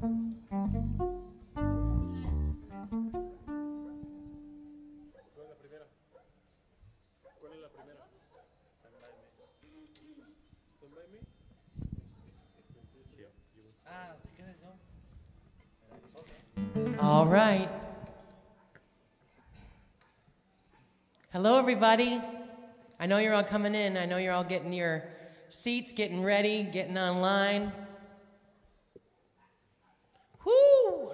All right. Hello, everybody. I know you're all coming in. I know you're all getting your seats, getting ready, getting online. Whoo!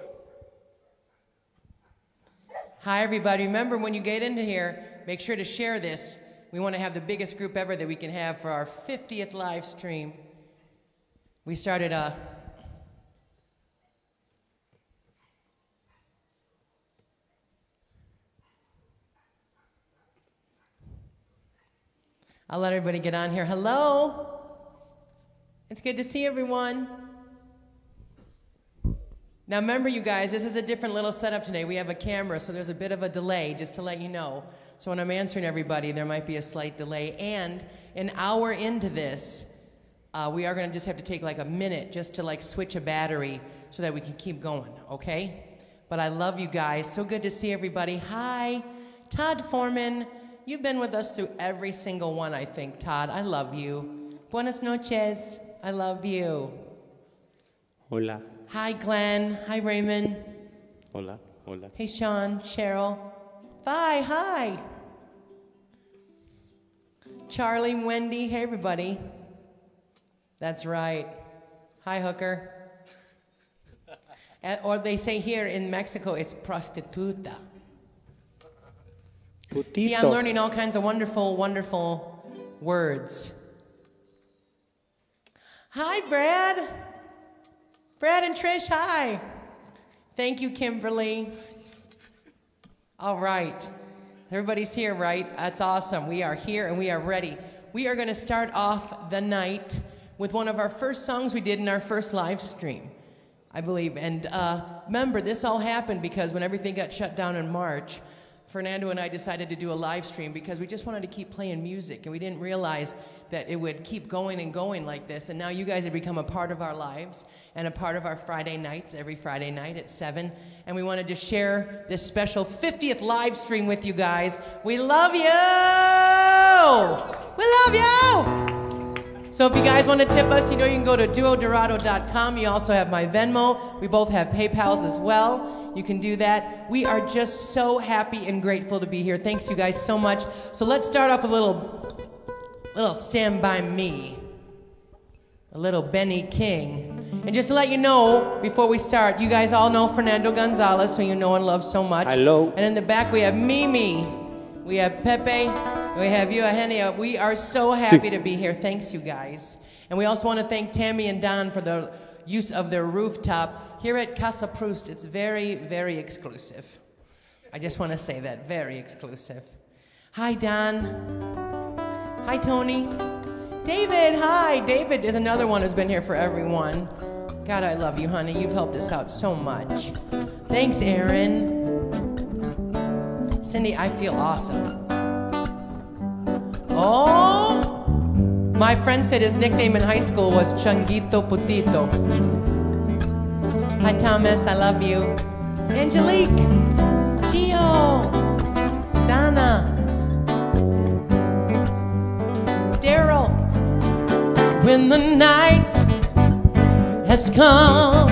Hi, everybody. Remember, when you get into here, make sure to share this. We want to have the biggest group ever that we can have for our 50th live stream. We started I'll let everybody get on here. Hello. It's good to see everyone. Now remember, you guys, this is a different little setup today. We have a camera, so there's a bit of a delay, just to let you know. So when I'm answering everybody, there might be a slight delay. And an hour into this, we are going to just have to take like a minute just to like switch a battery so that we can keep going, okay? But I love you guys. So good to see everybody. Hi, Todd Foreman. You've been with us through every single one, I think, Todd. I love you. Buenas noches. I love you. Hola. Hi, Glenn. Hi, Raymond. Hola. Hola. Hey, Sean, Cheryl. Bye. Hi. Charlie, Wendy. Hey, everybody. That's right. Hi, hooker. Or they say here in Mexico, it's prostituta. Putito. See, I'm learning all kinds of wonderful, wonderful words. Hi, Brad. Brad and Trish, hi. Thank you, Kimberly. All right. Everybody's here, right? That's awesome. We are here and we are ready. We are going to start off the night with one of our first songs we did in our first live stream, I believe. And remember, this all happened because when everything got shut down in March, Fernando and I decided to do a live stream because we just wanted to keep playing music, and we didn't realize that it would keep going and going like this. And now you guys have become a part of our lives and a part of our Friday nights, every Friday night at 7. And we wanted to share this special 50th live stream with you guys. We love you! We love you! So if you guys want to tip us, you know you can go to duodorado.com. You also have my Venmo. We both have PayPals as well. You can do that. We are just so happy and grateful to be here. Thanks you guys so much. So let's start off with a little Stand By Me. A little Benny King. And just to let you know, before we start, you guys all know Fernando Gonzalez, who you know and love so much. Hello. And in the back we have Mimi. We have Pepe. We have Eugenia. We are so happy to be here. Thanks, you guys. And we also want to thank Tammy and Don for the use of their rooftop. Here at Casa Proust, it's very, very exclusive. I just want to say that, very exclusive. Hi, Don. Hi, Tony. David, hi. David is another one who's been here for everyone. God, I love you, honey. You've helped us out so much. Thanks, Aaron. Cindy, I feel awesome. Oh! My friend said his nickname in high school was Changuito Putito. Hi, Thomas, I love you. Angelique, Gio, Donna, Daryl. When the night has come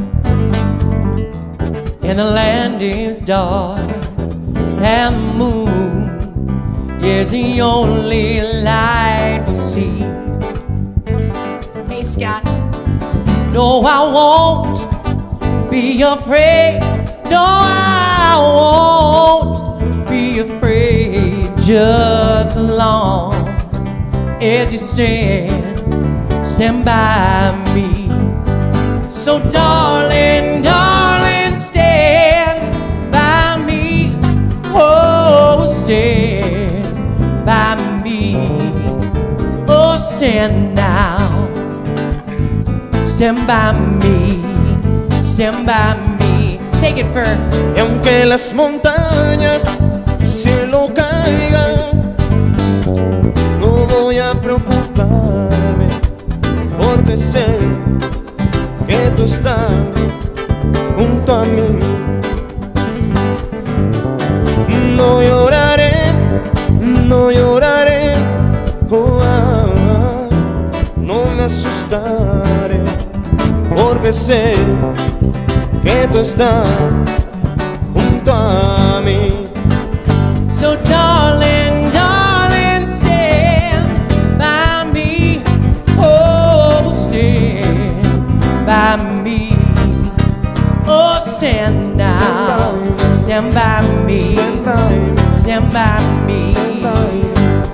and the land is dark and the moon is the only light we'll see. Hey, Scott. No, I won't be afraid. No, I won't be afraid. Just as long as you stand by me. So darling, darling, stand by me. Oh, stand by me. Oh, stand now. Stand by me. Stand by me. Take it, Fer. Y aunque las montañas y cielo caigan, no voy a preocuparme, porque sé que tú estás no lloraré, oh, no me asustaré, porque sé que tú estás junto a mí. So darling, darling, stand by me. Oh, stand by me. Oh, stand now. Stand by me. Stand by me. Stand by me. Stand by me.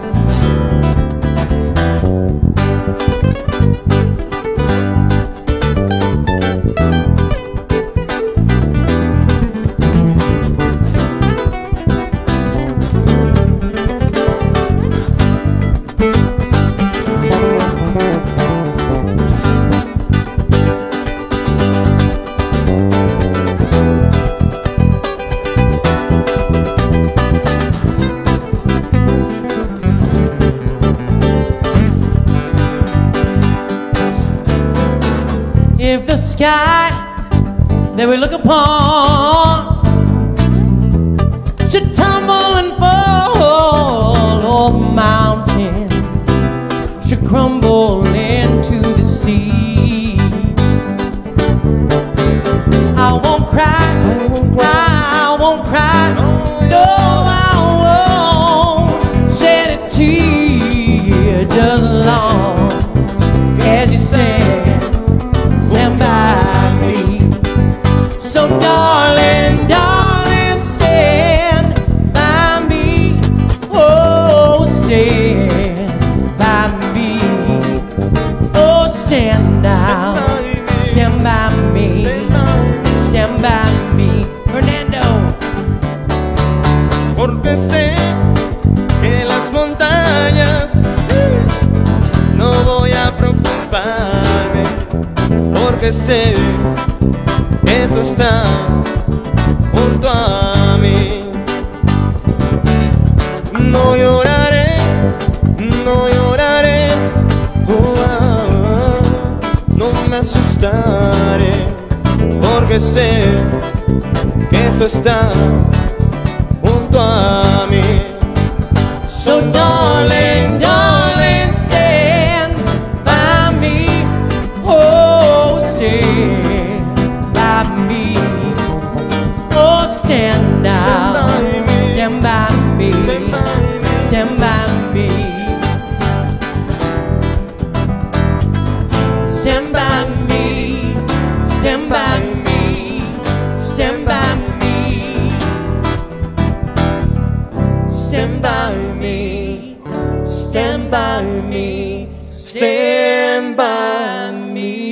If the sky that we look upon should tumble and fall, or mountains should crumble into the sea, I won't cry, I won't cry, I won't cry, no, I won't shed a tear, just as long as you stand by me. So darling, darling, stand by me. Oh, stand by me. Oh, stand now. Stand by me. Stand by me. Fernando. Porque sé que las montañas no voy a preocuparme, porque sé que tú estás junto a mí. No lloraré, no lloraré, no me asustaré, porque sé que tú estás junto a mí. So darling, darling, stand by me. Oh, stand by me. Oh, stand now. Stand by me. Stand by me. Stand by me. Stand by me. Stand by me. Stand by me. Stand by me. Stand by me.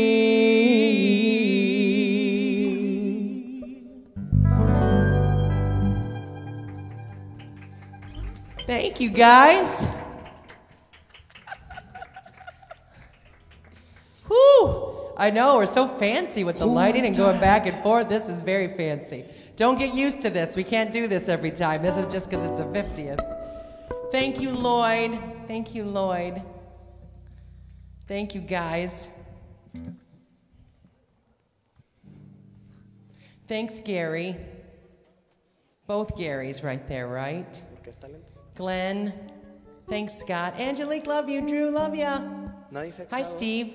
Thank you, guys. Whew. I know, we're so fancy with the lighting and going back and forth. This is very fancy. Don't get used to this. We can't do this every time. This is just because it's the 50th. Thank you, Lloyd. Thank you, Lloyd. Thank you, guys. Thanks, Gary. Both Garys right there, right? Glenn. Thanks, Scott. Angelique, love you. Drew, love ya. Hi, Steve.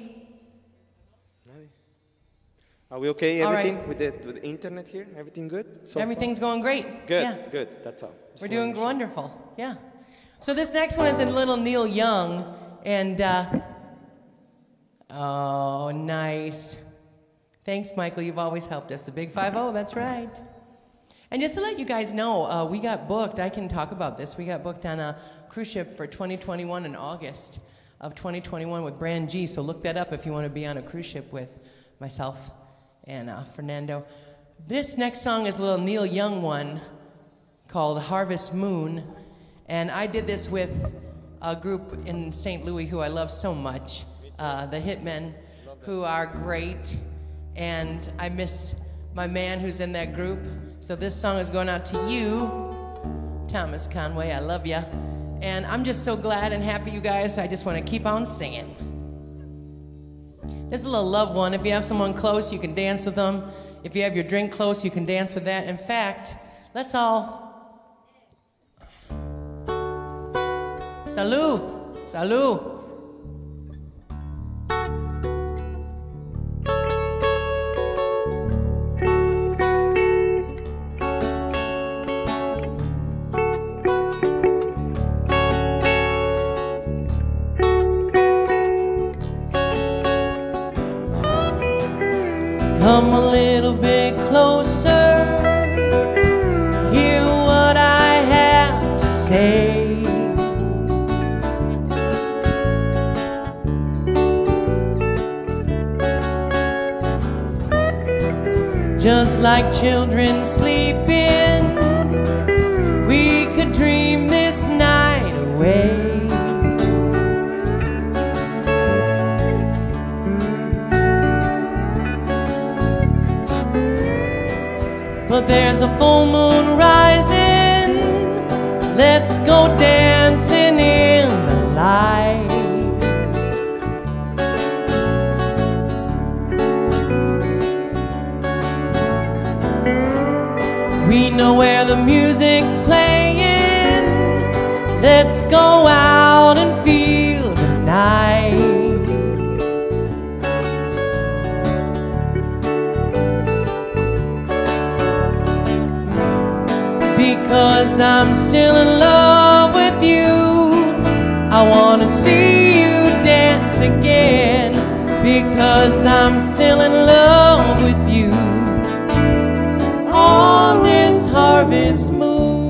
Are we okay? All Everything right. with the internet here? Everything good? So Everything's going great. far? Good, Yeah. good. That's all. We're doing wonderful. Yeah. So this next one is a little Neil Young, and oh, nice. Thanks, Michael. You've always helped us. The Big 5-0. That's right. And just to let you guys know, we got booked. I can talk about this. We got booked on a cruise ship for 2021 in August of 2021 with Brand G. So look that up if you want to be on a cruise ship with myself and Fernando. This next song is a little Neil Young one called Harvest Moon. And I did this with a group in St. Louis who I love so much, the Hitmen, who are great. And I miss my man who's in that group. So this song is going out to you, Thomas Conway. I love ya. And I'm just so glad and happy, you guys. I just want to keep on singing. This is a little love one. If you have someone close, you can dance with them. If you have your drink close, you can dance with that. In fact, let's all... Salud. Salud. Come a little bit closer, hear what I have to say. Just like children sleeping, we could dream this night away. But there's a full moon rising, let's go dancing in the light. We know where the music's playing, let's go out and feel the night. Because I'm still in love with you, I wanna see you dance again. Because I'm still in love with you on this harvest moon.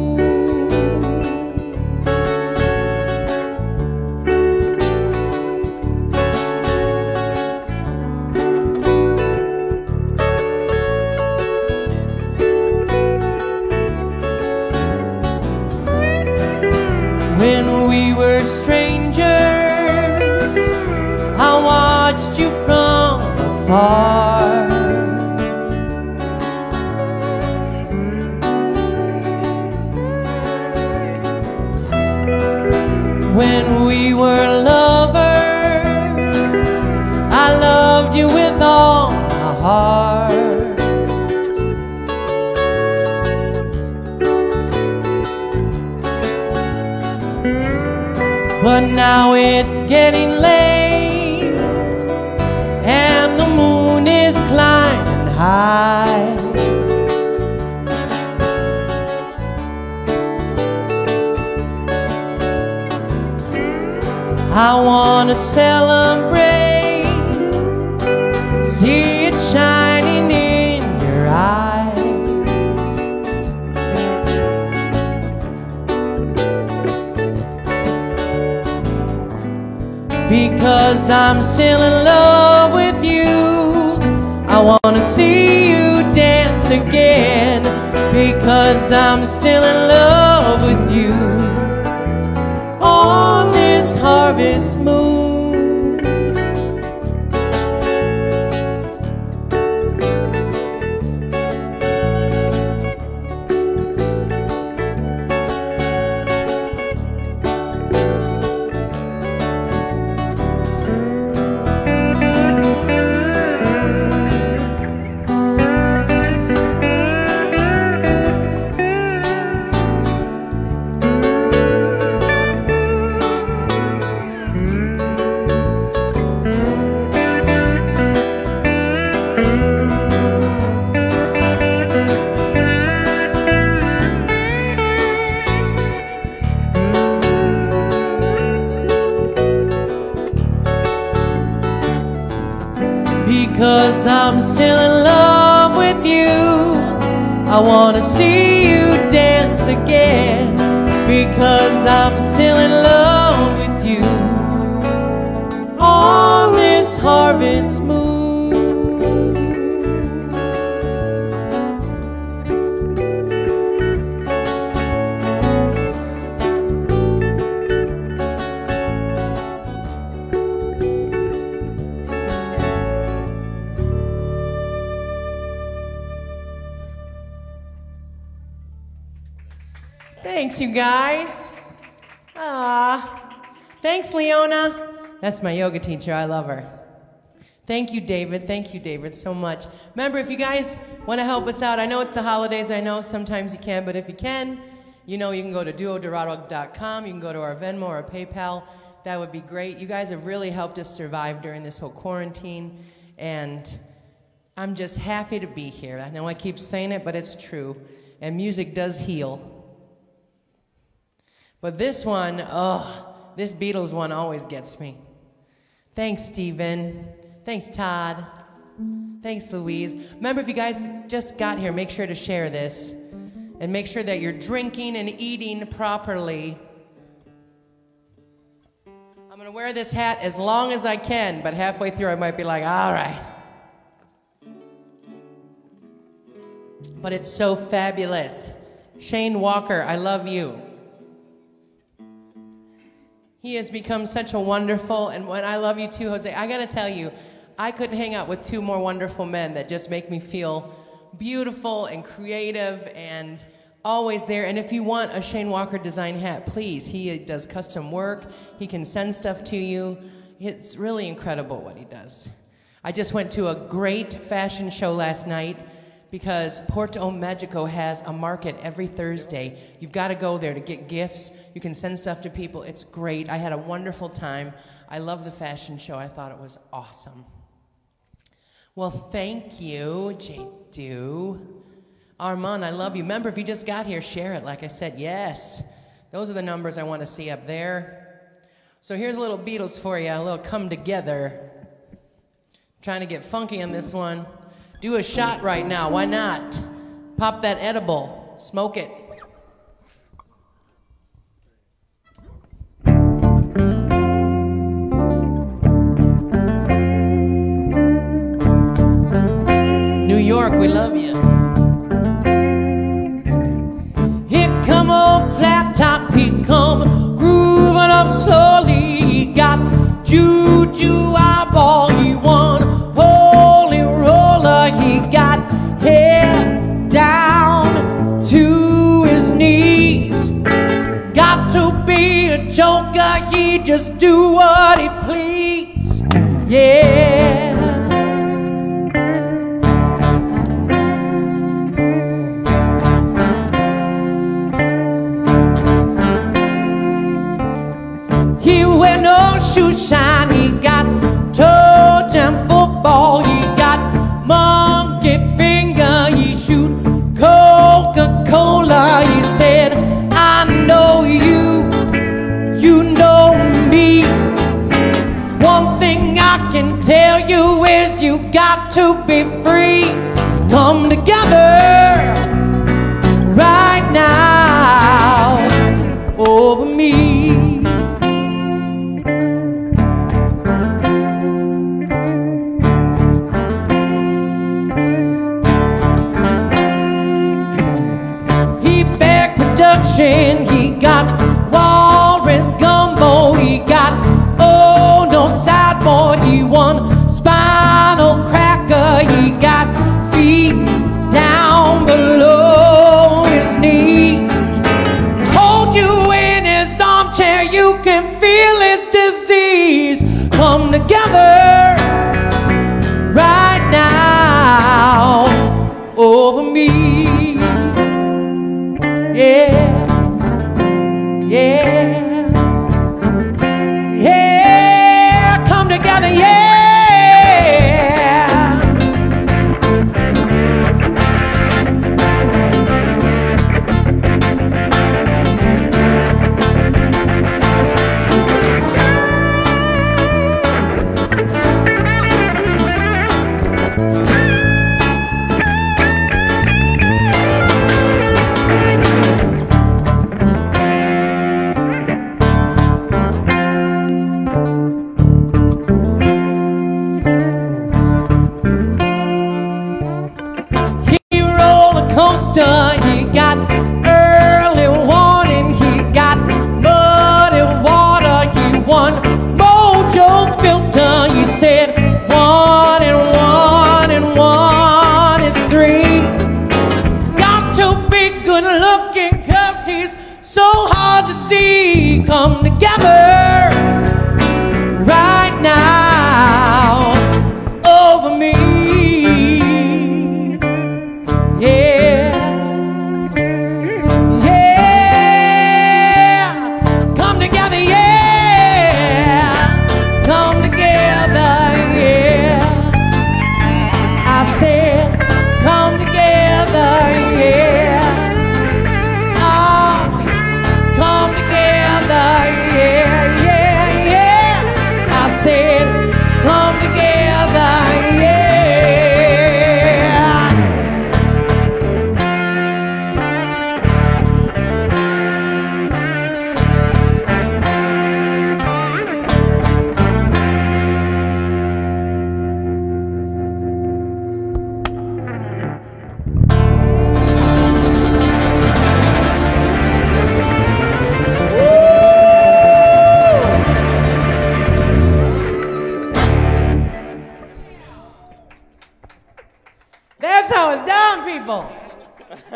When we were strangers, I watched you from afar. When we were lovers, I loved you with all my heart. But now it's getting late, and the moon is climbing high. I wanna celebrate, see it shining in your eyes. Because I'm still in love with you, I wanna see you dance again. Because I'm still in love with you on this harvest moon. Because I'm still in love with you, I wanna see you dance again. Because I'm still in love with you on this harvest moon. Thanks, you guys. Thanks, Leona. That's my yoga teacher. I love her. Thank you, David. Thank you, David, so much. Remember, if you guys want to help us out, I know it's the holidays. I know sometimes you can, but if you can, You know, you can go to duodorado.com, you can go to our Venmo or PayPal. That would be great. You guys have really helped us survive during this whole quarantine, and I'm just happy to be here. I know I keep saying it, but it's true. And music does heal. But this one, this Beatles one always gets me. Thanks, Stephen. Thanks, Todd. Thanks, Louise. Remember, if you guys just got here, make sure to share this. And make sure that you're drinking and eating properly. I'm going to wear this hat as long as I can, but halfway through I might be like, all right. But it's so fabulous. Shane Walker, I love you. He has become such a wonderful, and I love you too, Jose. I got to tell you, I couldn't hang out with two more wonderful men that just make me feel beautiful and creative and always there. And if you want a Shane Walker design hat, please. He does custom work. He can send stuff to you. It's really incredible what he does. I just went to a great fashion show last night because Porto Magico has a market every Thursday. You've got to go there to get gifts. You can send stuff to people. It's great. I had a wonderful time. I love the fashion show. I thought it was awesome. Well, thank you, J-Do. Armand, I love you. Remember, if you just got here, share it. Like I said, yes. Those are the numbers I want to see up there. So here's a little Beatles for you, a little Come Together. Trying to get funky on this one. Do a shot right now. Why not? Pop that edible. Smoke it. New York, we love you. Here come old flat top, he come grooving up slowly. He got juju eyeball, he won holy roller. He got hair down to his knees. Got to be a joker, he just do what he please. Yeah. He wear no shoe shine, he got toe jam football, he got monkey finger, he shoot Coca-Cola. He said, I know you, you know me. One thing I can tell you is you got to be free. Come together right now over me. He got walrus gumbo, he got oh no sideboard, he won spinal cracker, he got feet down below his knees. Hold you in his armchair, you can feel his disease. Come together right now over me. Yeah. Yeah, yeah, come together, yeah.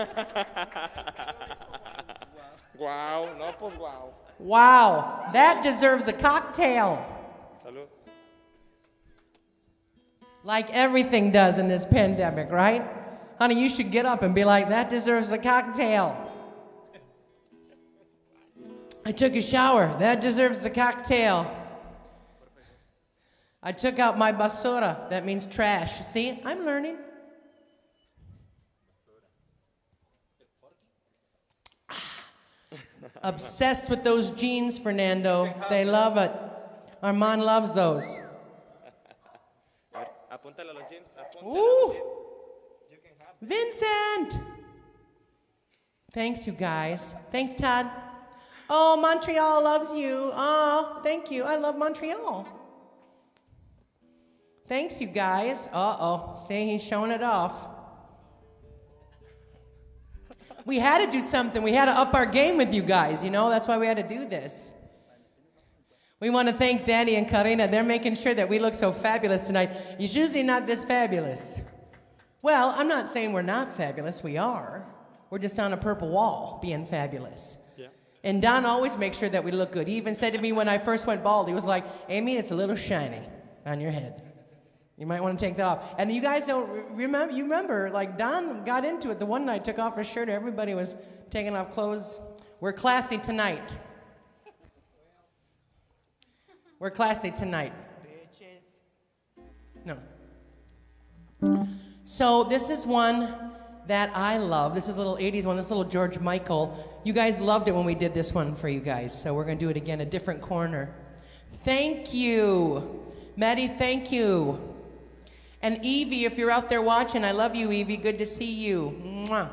Wow, no, pues wow. Wow, that deserves a cocktail. Salud. Like everything does in this pandemic, right? Honey, you should get up and be like, that deserves a cocktail. I took a shower. That deserves a cocktail. I took out my basura. That means trash. See, I'm learning. Obsessed with those jeans, Fernando. They love it. Armand loves those. Apúntale a los jeans. Ooh. Vincent! Thanks, you guys. Thanks, Todd. Oh, Montreal loves you. Oh, thank you. I love Montreal. Thanks, you guys. Uh-oh. See, he's showing it off. We had to do something. We had to up our game with you guys, you know? That's why we had to do this. We want to thank Danny and Karina. They're making sure that we look so fabulous tonight. It's usually not this fabulous. Well, I'm not saying we're not fabulous. We are. We're just on a purple wall being fabulous. Yeah. And Don always makes sure that we look good. He even said to me when I first went bald, he was like, Amy, it's a little shiny on your head. You might want to take that off. And you guys don't remember, you remember, like Don got into it the one night, took off his shirt, everybody was taking off clothes. We're classy tonight. We're classy tonight. Bitches. No. So this is one that I love. This is a little 80s one, this little George Michael. You guys loved it when we did this one for you guys, so we're going to do it again, a different corner. Thank you. Maddie, thank you. And Evie, if you're out there watching, I love you, Evie. Good to see you. Mwah.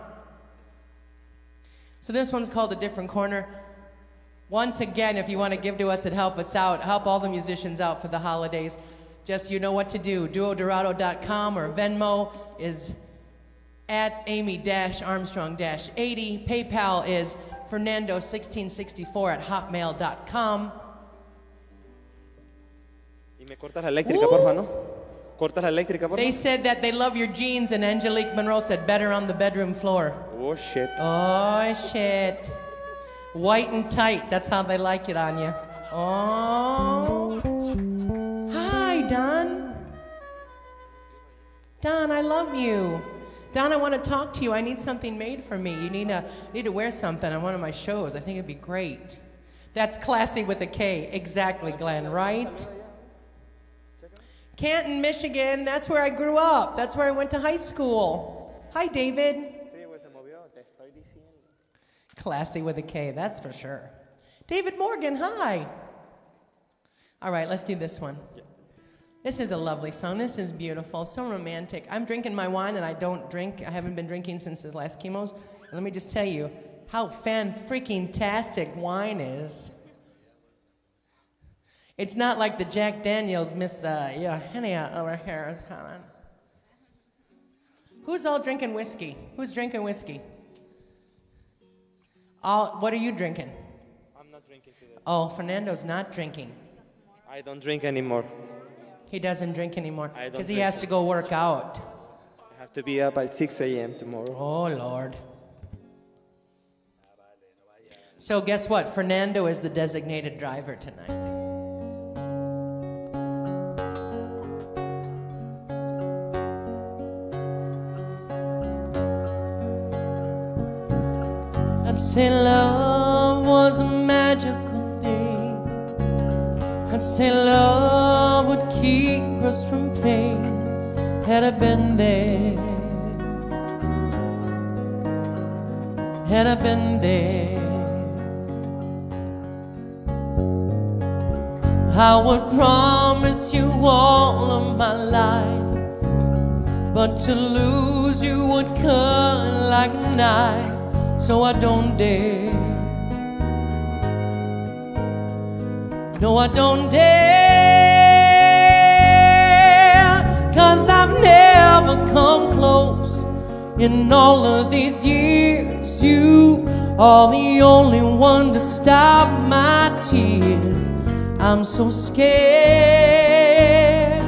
So this one's called A Different Corner. Once again, if you want to give to us and help us out, help all the musicians out for the holidays, just you know what to do. DuoDorado.com or Venmo is at Amy-Armstrong-80. PayPal is Fernando1664@hotmail.com. Y me cortas la eléctrica, porfa, ¿no? Cortas la eléctrica, porfa. They said that they love your jeans, and Angelique Monroe said better on the bedroom floor. Oh, shit. Oh, shit. White and tight. That's how they like it on you. Oh. Hi, Don. Don, I love you. Don, I want to talk to you. I need something made for me. You need to wear something on one of my shows. I think it'd be great. That's classy with a K. Exactly, Glenn, right? Canton, Michigan. That's where I grew up. That's where I went to high school. Hi, David. Classy with a K, that's for sure. David Morgan, hi. All right, let's do this one. This is a lovely song. This is beautiful, so romantic. I'm drinking my wine, and I don't drink. I haven't been drinking since the last chemos. And let me just tell you how fan-freaking-tastic wine is. It's not like the Jack Daniels Miss Henia over here. Who's all drinking whiskey? Who's drinking whiskey? What are you drinking? I'm not drinking today. Oh, Fernando's not drinking. I don't drink anymore. He doesn't drink anymore I don't because he drink. has to go work out. I have to be up at 6 a.m. tomorrow. Oh, Lord. So guess what? Fernando is the designated driver tonight. I'd say love was a magical thing. I'd say love would keep us from pain. Had I been there, had I been there, I would promise you all of my life, but to lose you would cut like a knife. So I don't dare. No, I don't dare, 'cause I've never come close in all of these years. You are the only one to stop my tears. I'm so scared.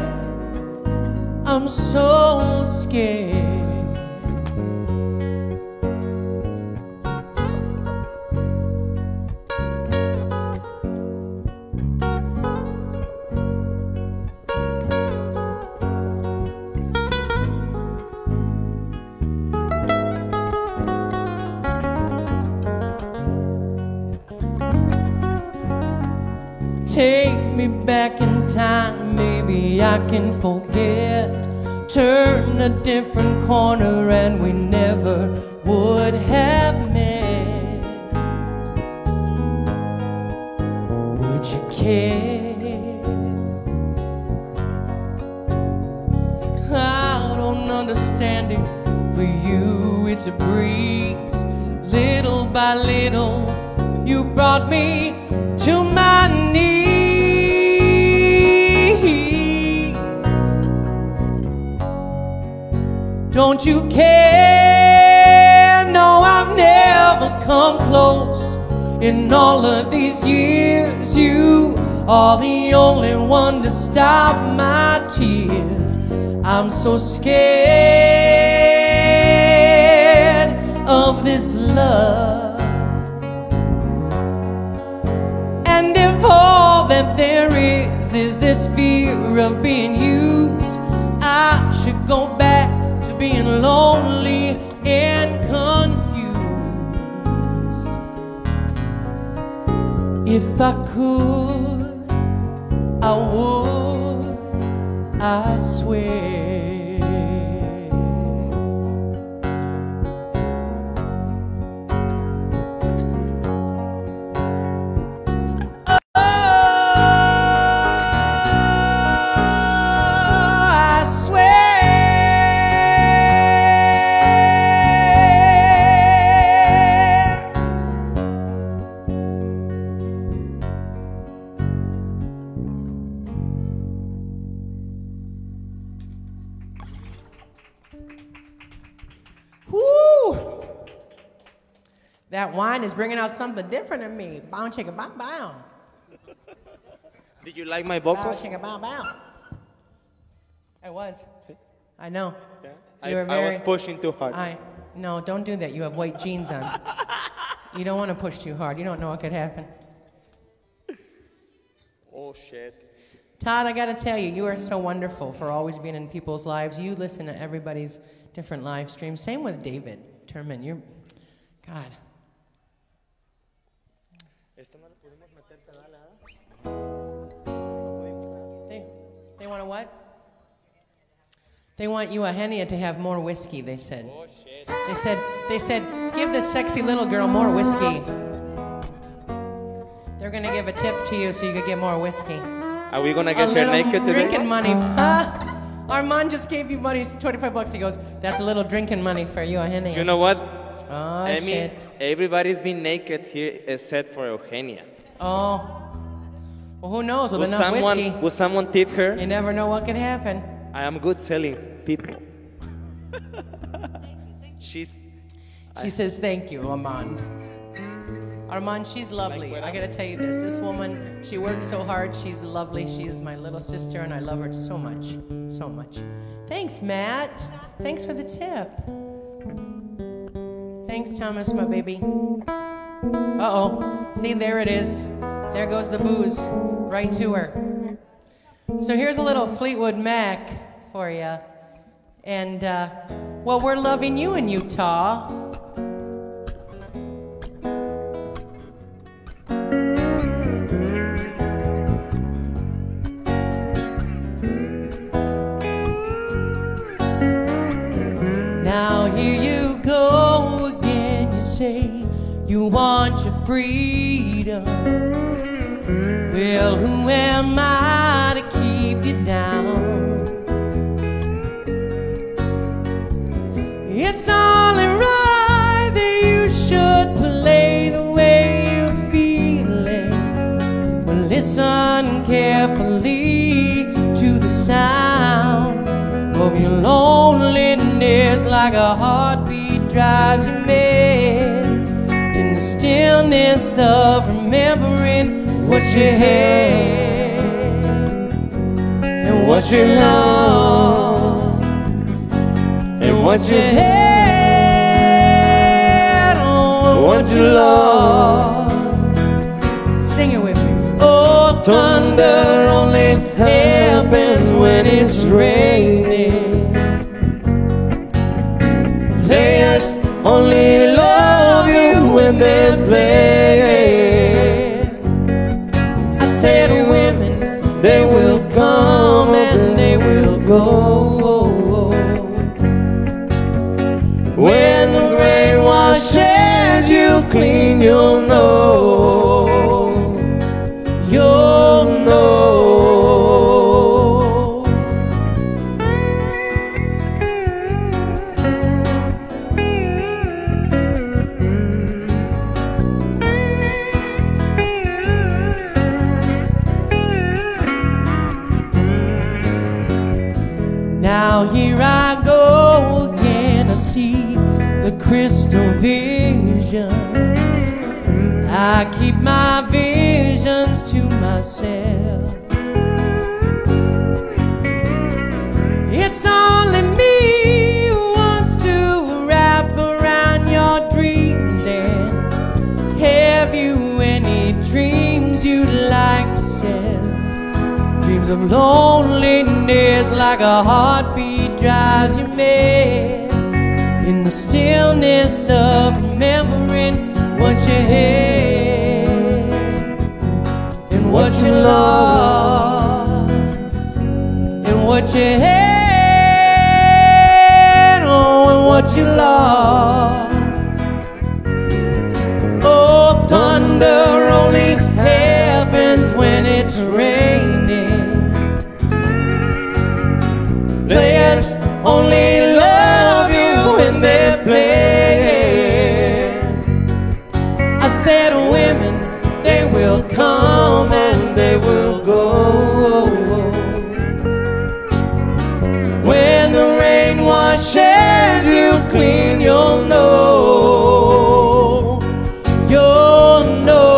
I'm so scared. take me back in time, maybe I can forget. Turn a different corner and we never would have met. Would you care? I don't understand it. For you it's a breeze. Little by little you brought me to my knees. Don't you care? No, I've never come close. In all of these years, you are the only one to stop my tears. I'm so scared of this love. And if all that there is this fear of being used, I should go back to being lonely and confused. If I could, I would, I swear. That wine is bringing out something different in me. Bow, chicka, bow, bow. Did you like my Bow, vocals? chicka, bow, bow. I was. I know. Yeah. You were I was very- pushing too hard. No, don't do that. You have white jeans on. You don't want to push too hard. You don't know what could happen. Oh, shit. Todd, I got to tell you, you are so wonderful for always being in people's lives. You listen to everybody's different live streams. Same with David Turman. You're, God. They want a what? They want you, Ahenia, to have more whiskey, they said. Oh, shit. They said, give this sexy little girl more whiskey. They're going to give a tip to you so you could get more whiskey. Are we gonna A get her little naked today? drinking money. Armand just gave you money, 25 bucks. He goes, that's a little drinking money for you, Ahenia. You know what? Oh, Amy, shit. everybody's been naked here except for Eugenia. Oh. Well, who knows? With Will enough whiskey, someone tip her? you never know what could happen. I am good selling people. She says, thank you, Armand. Armand, she's lovely. I gotta tell you this. This woman, she works so hard. She's lovely. She is my little sister, and I love her so much. So much. Thanks, Matt. Thanks for the tip. Thanks, Thomas, my baby. Uh-oh. See, there it is. There goes the booze. Right to her. So here's a little Fleetwood Mac for you. And, well, we're loving you in Utah. Now here you go again. You say you want your freedom. Well, who am I to keep you down? It's only right that you should play the way you're feeling. But listen carefully to the sound of your loneliness, like a heartbeat drives you mad. In the stillness of remembering what you had and what you lost and what you had, oh, what you lost. Sing it with me. Oh, thunder only happens when it's raining. Players only love you when they play. I said women, they will come and they will go. When the rain washes you clean, you'll know. You'll know. Now here I go again to see the crystal visions. I keep my visions to myself. It's only me who wants to wrap around your dreams. And have you any dreams you'd like to sell? Dreams of loneliness, like a heartbeat drives you mad. In the stillness of remembering what you had and what you lost and what you had, oh, and what you lost. Oh, thunder only happens when it's raining. Players only love you when they're playing. I said women, they will come and they will go. When the rain washes you clean, you'll know. You'll know.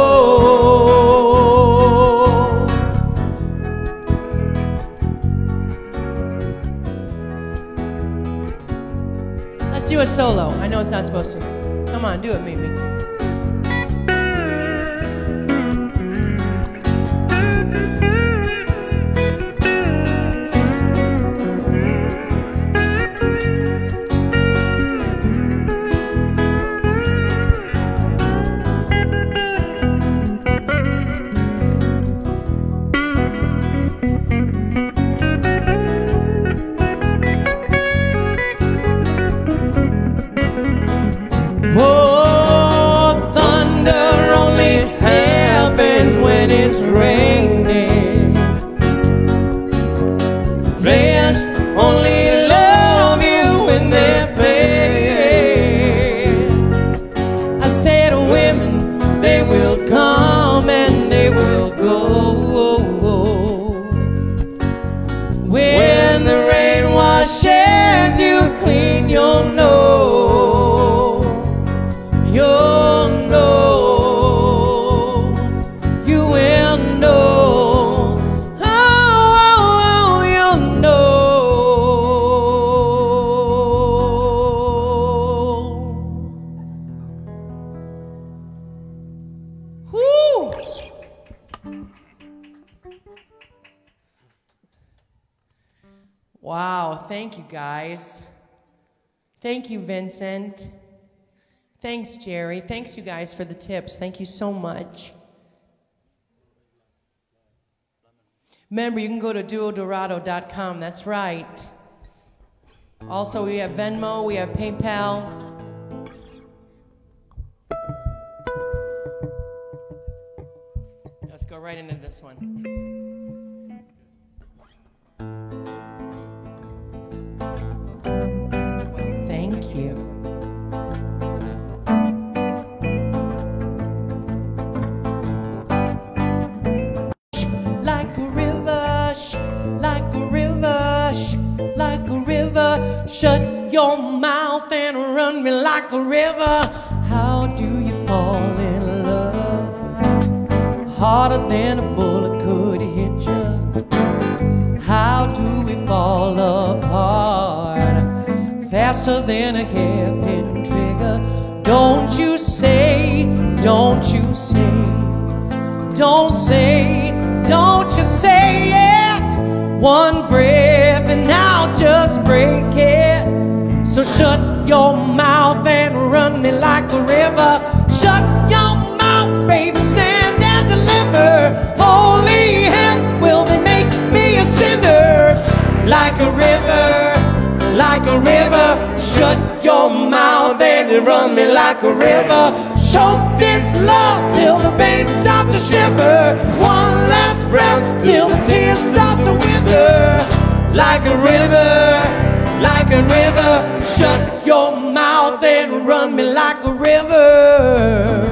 Let's do a solo. I know it's not supposed to. Come on, do it, Mimi. Oh, thunder only happens when it's raining. Players only love you when they're playing. I said women, they will come and they will go. When the rain washes you clean, you'll know. You'll know, you will know, oh, you'll know. Woo! Wow, thank you guys. Thank you, Vincent. Thanks, Jerry. Thanks, you guys, for the tips. Thank you so much. Remember, you can go to duodorado.com. That's right. Also, we have Venmo. We have PayPal. Let's go right into this one. Well, thank you. Shut your mouth and run me like a river. How do you fall in love? Harder than a bullet could hit you. How do we fall apart? Faster than a hairpin trigger. Don't you say, don't you say, don't say, don't you say it. One breath and I'll just break it. So shut your mouth and run me like a river. Shut your mouth, baby, stand and deliver. Holy hell. they run me like a river. Choke this love till the veins start to shiver. One last breath till the tears start to wither. Like a river, like a river. Shut your mouth and run me like a river.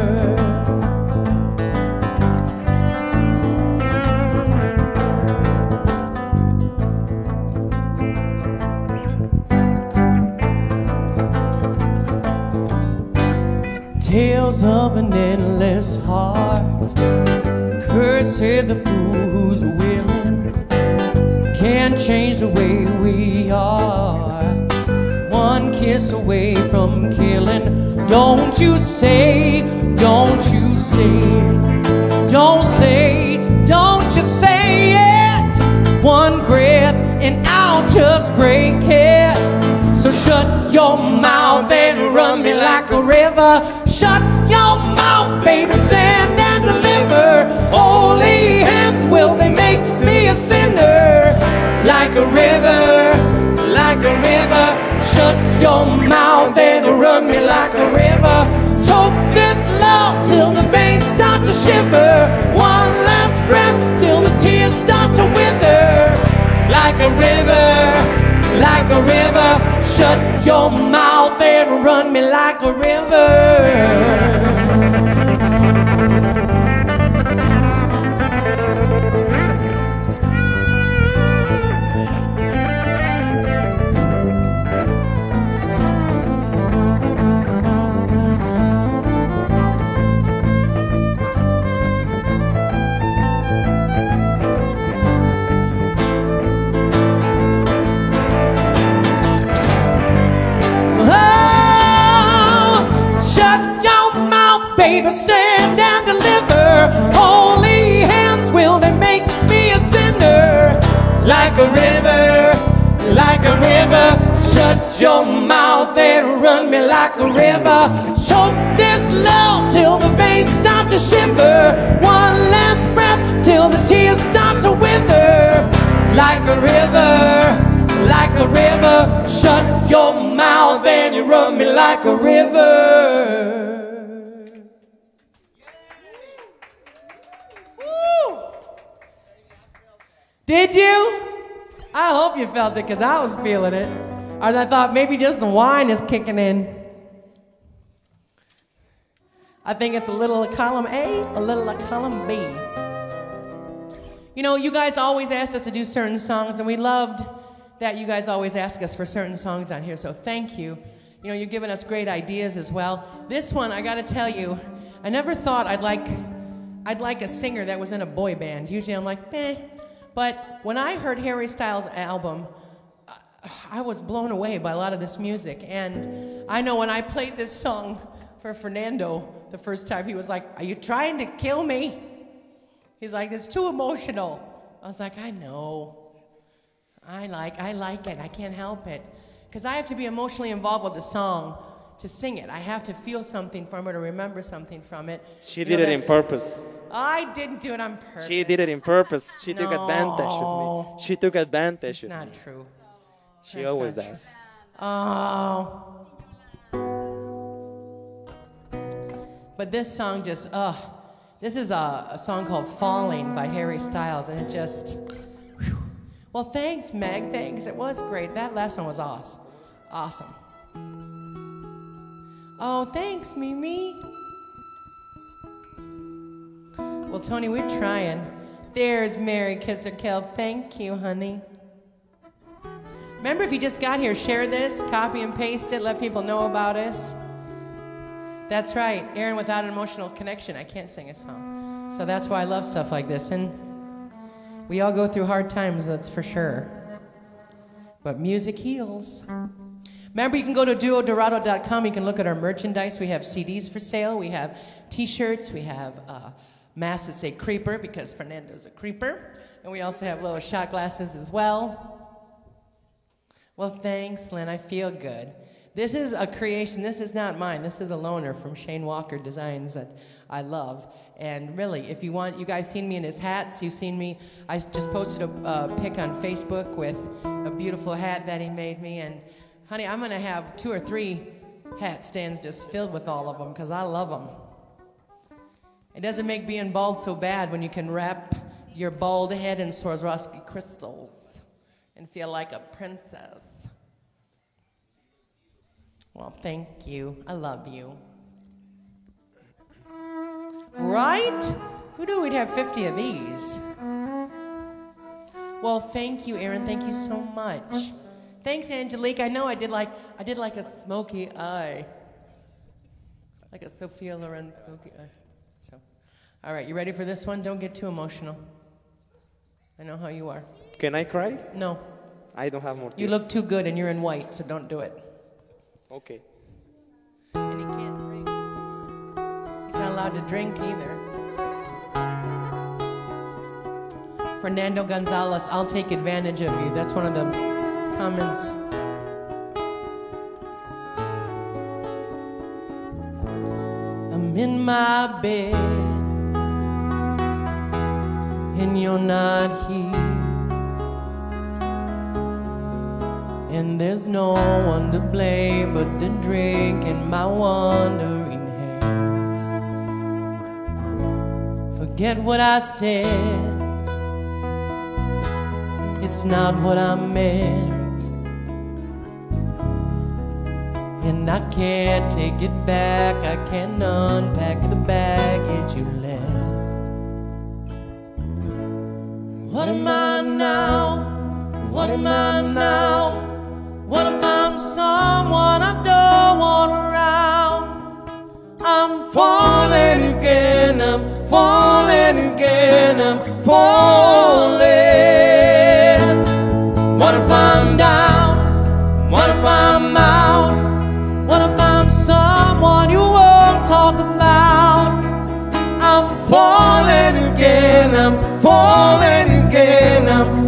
Tales of an endless heart. Cursed the fool who's willing. Can't change the way we are. One kiss away from killing. Don't you say, don't you say, don't say, don't you say it. One breath and I'll just break it. So shut your mouth and run me like a river. Shut your mouth, baby, stand and deliver. Holy hands, will they make me a sinner? Like a river, like a river. Shut your mouth and run me like a river. Choke this love till the veins start to shiver. One last breath till the tears start to wither. Like a river, like a river. Shut your mouth and run me like a river. Baby, stand and deliver. Holy hands, will they make me a sinner? Like a river, like a river. Shut your mouth and run me like a river. Choke this love till the veins start to shiver. One last breath till the tears start to wither. Like a river, like a river. Shut your mouth and you run me like a river. Did you? I hope you felt it because I was feeling it. Or I thought maybe just the wine is kicking in. I think it's a little column A, a little column B. You know, you guys always asked us to do certain songs, and we loved that you guys always ask us for certain songs on here, so thank you. You know, you've given us great ideas as well. This one, I gotta tell you, I never thought I'd like a singer that was in a boy band. Usually I'm like, meh. But when I heard Harry Styles' album, I was blown away by a lot of this music. And I know when I played this song for Fernando the first time, he was like, are you trying to kill me? He's like, it's too emotional. I was like, I know. I like it. I can't help it. Because I have to be emotionally involved with the song to sing it. I have to feel something from it or remember something from it. She did it on purpose. I didn't do it on purpose. She did it on purpose. She took advantage of me. She took advantage of me. It's not true. She always does. Oh. But this song just, this is a song called Falling by Harry Styles, and it just, whew. Well, thanks, Meg, thanks. It was great. That last one was awesome. Oh, thanks, Mimi. Well, Tony, we're trying. There's Mary Kisser Kill. Thank you, honey. Remember, if you just got here, share this, copy and paste it, let people know about us. That's right, Aaron, without an emotional connection, I can't sing a song. So that's why I love stuff like this. And we all go through hard times, that's for sure. But music heals. Remember, you can go to duodorado.com. You can look at our merchandise. We have CDs for sale. We have T-shirts. We have masks that say Creeper because Fernando's a creeper. And we also have little shot glasses as well. Well, thanks, Lynn. I feel good. This is a creation. This is not mine. This is a loaner from Shane Walker Designs that I love. And really, if you want, you guys seen me in his hats. You've seen me. I just posted a pic on Facebook with a beautiful hat that he made me. And honey, I'm going to have 2 or 3 hat stand's just filled with all of them because I love them. It doesn't make being bald so bad when you can wrap your bald head in Swarovski crystals and feel like a princess. Well, thank you. I love you. Right? Who knew we'd have 50 of these? Well, thank you, Aaron. Thank you so much. Thanks, Angelique. I know I did like a smoky eye. Like a Sophia Loren smoky eye. So, all right, you ready for this one? Don't get too emotional. I know how you are. Can I cry? No. I don't have more tears. You look too good and you're in white, so don't do it. Okay. And he can't drink. He's not allowed to drink either. Fernando Gonzalez, I'll take advantage of you. That's one of the comments. I'm in my bed and you're not here, and there's no one to blame but the drink and my wandering hands. Forget what I said, it's not what I meant, and I can't take it back. I can't unpack the baggage you left. What am I now? What am I now? What if I'm someone I don't want around? I'm falling again, I'm falling again, I'm falling. What if I'm down? What if I'm out? What if I'm someone you won't talk about? I'm falling again, I'm falling again, I'm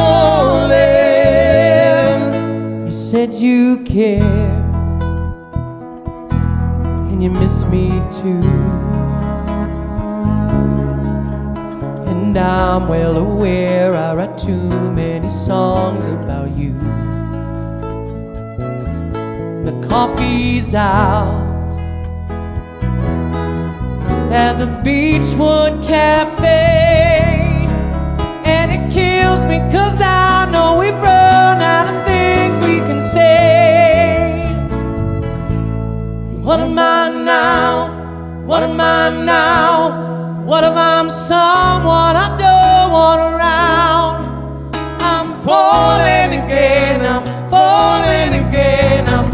falling. You said you care, and you miss me too, and I'm well aware I write too many songs about you. The coffee's out at the Beechwood Cafe, and it kills me 'cause I know we've run out of things we can say. What am I now? What am I now? What if I'm someone I don't want around? I'm falling again, I'm falling again, I'm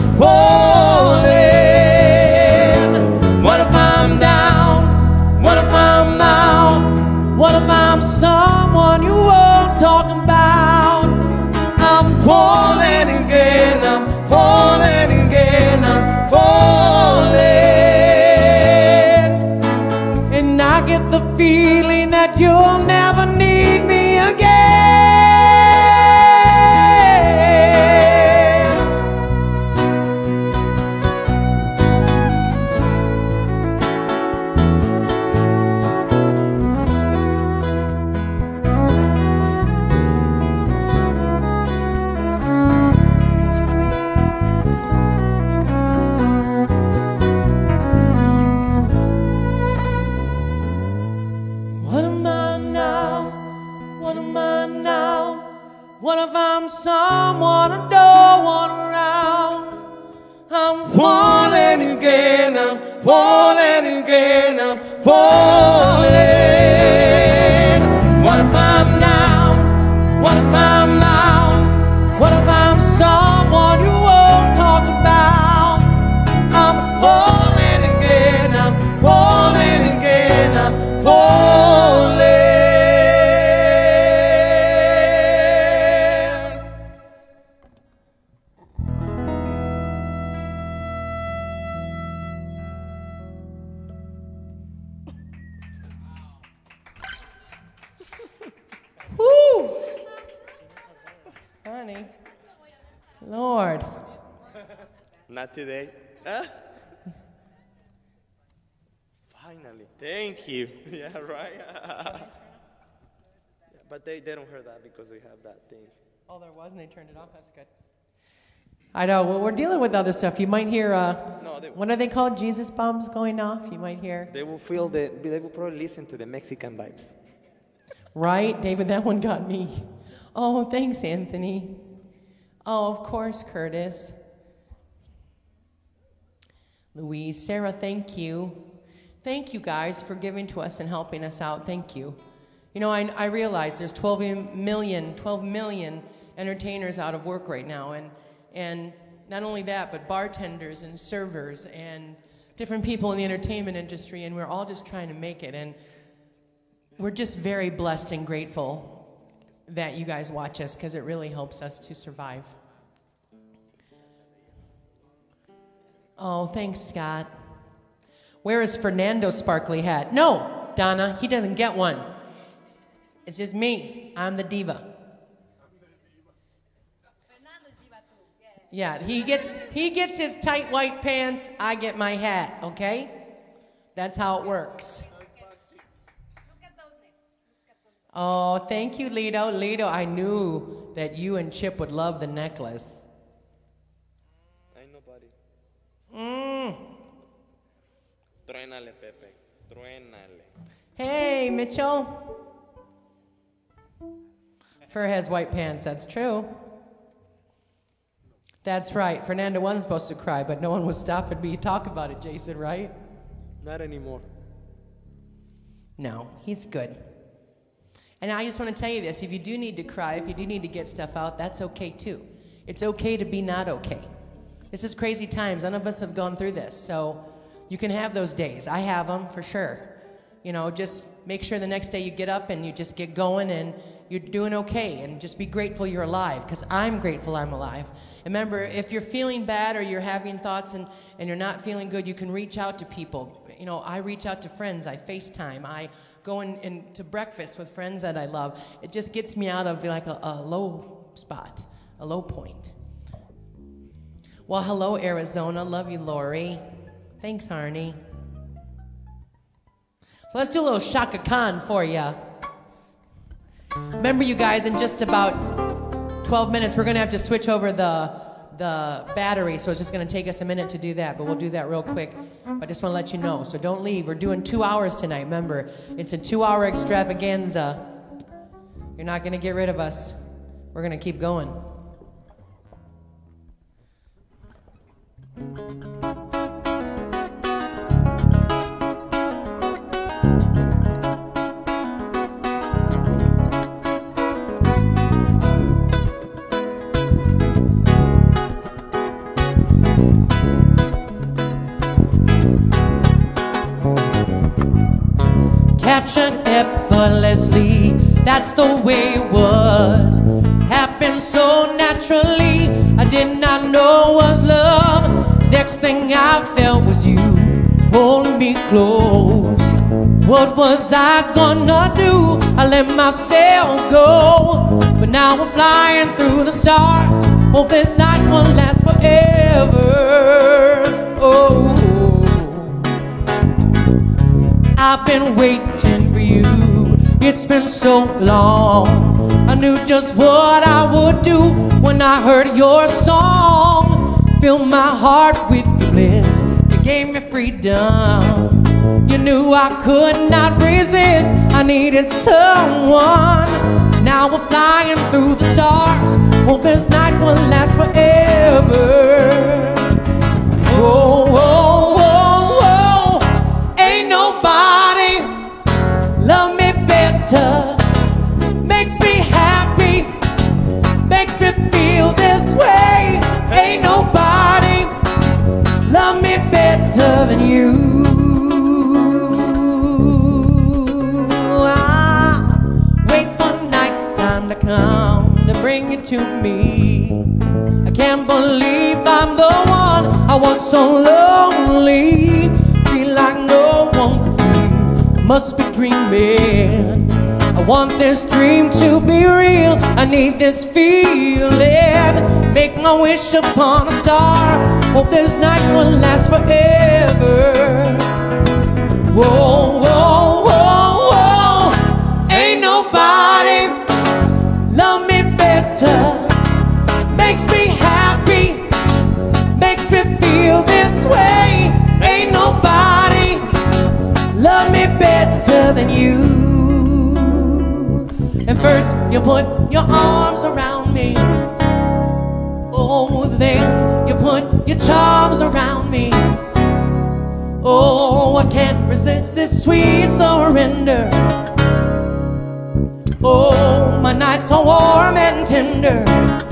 falling. What if I'm down? What if I'm out? What if I'm someone you won't talk about? I'm falling again, I'm falling again, I'm falling. And I get the feeling that you'll never need me again. What if I'm someone I don't want around? I'm falling again, I'm falling again, I'm falling. What if I'm down? What if I'm out? What if I'm someone you won't talk about? I'm falling again, I'm falling again, I'm falling. Honey, Lord. Not today. Finally, thank you. Yeah, right. But they don't hear that because we have that thing. Oh, there was, and they turned it off. That's good. I know. Well, we're dealing with other stuff. You might hear, No, what are they called? Jesus bombs going off? You might hear. they will probably listen to the Mexican vibes. Right? David, that one got me. Oh, thanks, Anthony. Oh, of course, Curtis. Louise, Sarah, thank you. Thank you guys for giving to us and helping us out. Thank you. You know, I realize there's 12 million entertainers out of work right now. And not only that, but bartenders and servers and different people in the entertainment industry. And we're all just trying to make it. And we're just very blessed and grateful that you guys watch us because it really helps us to survive. Oh, thanks, Scott. Where is Fernando's sparkly hat? No, Donna, he doesn't get one. It's just me. I'm the diva. Yeah, he gets his tight white pants, I get my hat, okay? That's how it works. Oh, thank you, Lido. Lido, I knew that you and Chip would love the necklace. Ain't nobody. Truénale, Pepe. Truénale. Hey, Mitchell. Fur has white pants, that's true. That's right. Fernando wasn't supposed to cry, but no one was stopping me to talk about it, Jason, right? Not anymore. No, he's good. And I just want to tell you this, if you do need to cry, if you do need to get stuff out, that's okay too. It's okay to be not okay. This is crazy times. None of us have gone through this, so you can have those days. I have them for sure. You know, just make sure the next day you get up and you just get going and you're doing okay, and just be grateful you're alive, because I'm grateful I'm alive. And remember, if you're feeling bad or you're having thoughts and you're not feeling good, you can reach out to people. You know, I reach out to friends, I FaceTime, I go in to breakfast with friends that I love. It just gets me out of like a low spot, a low point. Well, hello, Arizona. Love you, Lori. Thanks, Arnie. So let's do a little Shaka Khan for you. Remember, you guys, in just about 12 minutes, we're going to have to switch over the battery, so it's just going to take us a minute to do that, but we'll do that real quick. But I just want to let you know, so don't leave. We're doing 2 hours tonight. Remember, it's a 2-hour extravaganza. You're not going to get rid of us. We're going to keep going. Captured effortlessly, that's the way it was. Happened so naturally, I did not know was love. Next thing I felt was you holding me close. What was I gonna do? I let myself go, but now we're flying through the stars. Hope this night will last forever. Oh, I've been waiting for you, it's been so long. I knew just what I would do when I heard your song. Fill my heart with your bliss, you gave me freedom. You knew I could not resist, I needed someone. Now we're flying through the stars, hope this night will last forever. Oh, oh, oh, oh, ain't nobody love me better, makes me happy, makes me feel this way. Ain't nobody love me better than you. I wait for nighttime to come to bring you to me. I can't believe I'm the one. I was so lonely, feel like no one could feel. I must be dreaming. I want this dream to be real. I need this feeling. Make my wish upon a star. Hope this night will last forever. Whoa, whoa, whoa, whoa. Ain't nobody love me better, makes me happy, than you. And first you put your arms around me. Oh, then you put your charms around me. Oh, I can't resist this sweet surrender. Oh, my nights are warm and tender.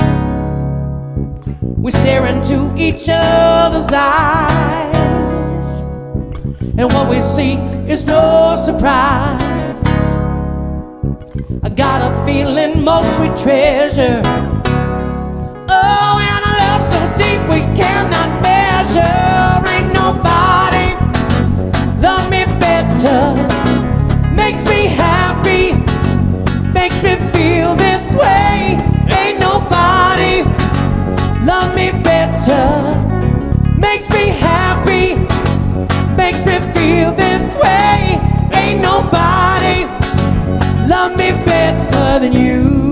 We stare into each other's eyes, and what we see is no surprise. I got a feeling most we treasure. Oh, and a love so deep we cannot measure. Ain't nobody love me better. Makes me happy, makes me feel this way. Ain't nobody love me better. Makes me happy, makes me feel this way. Ain't nobody love me better than you.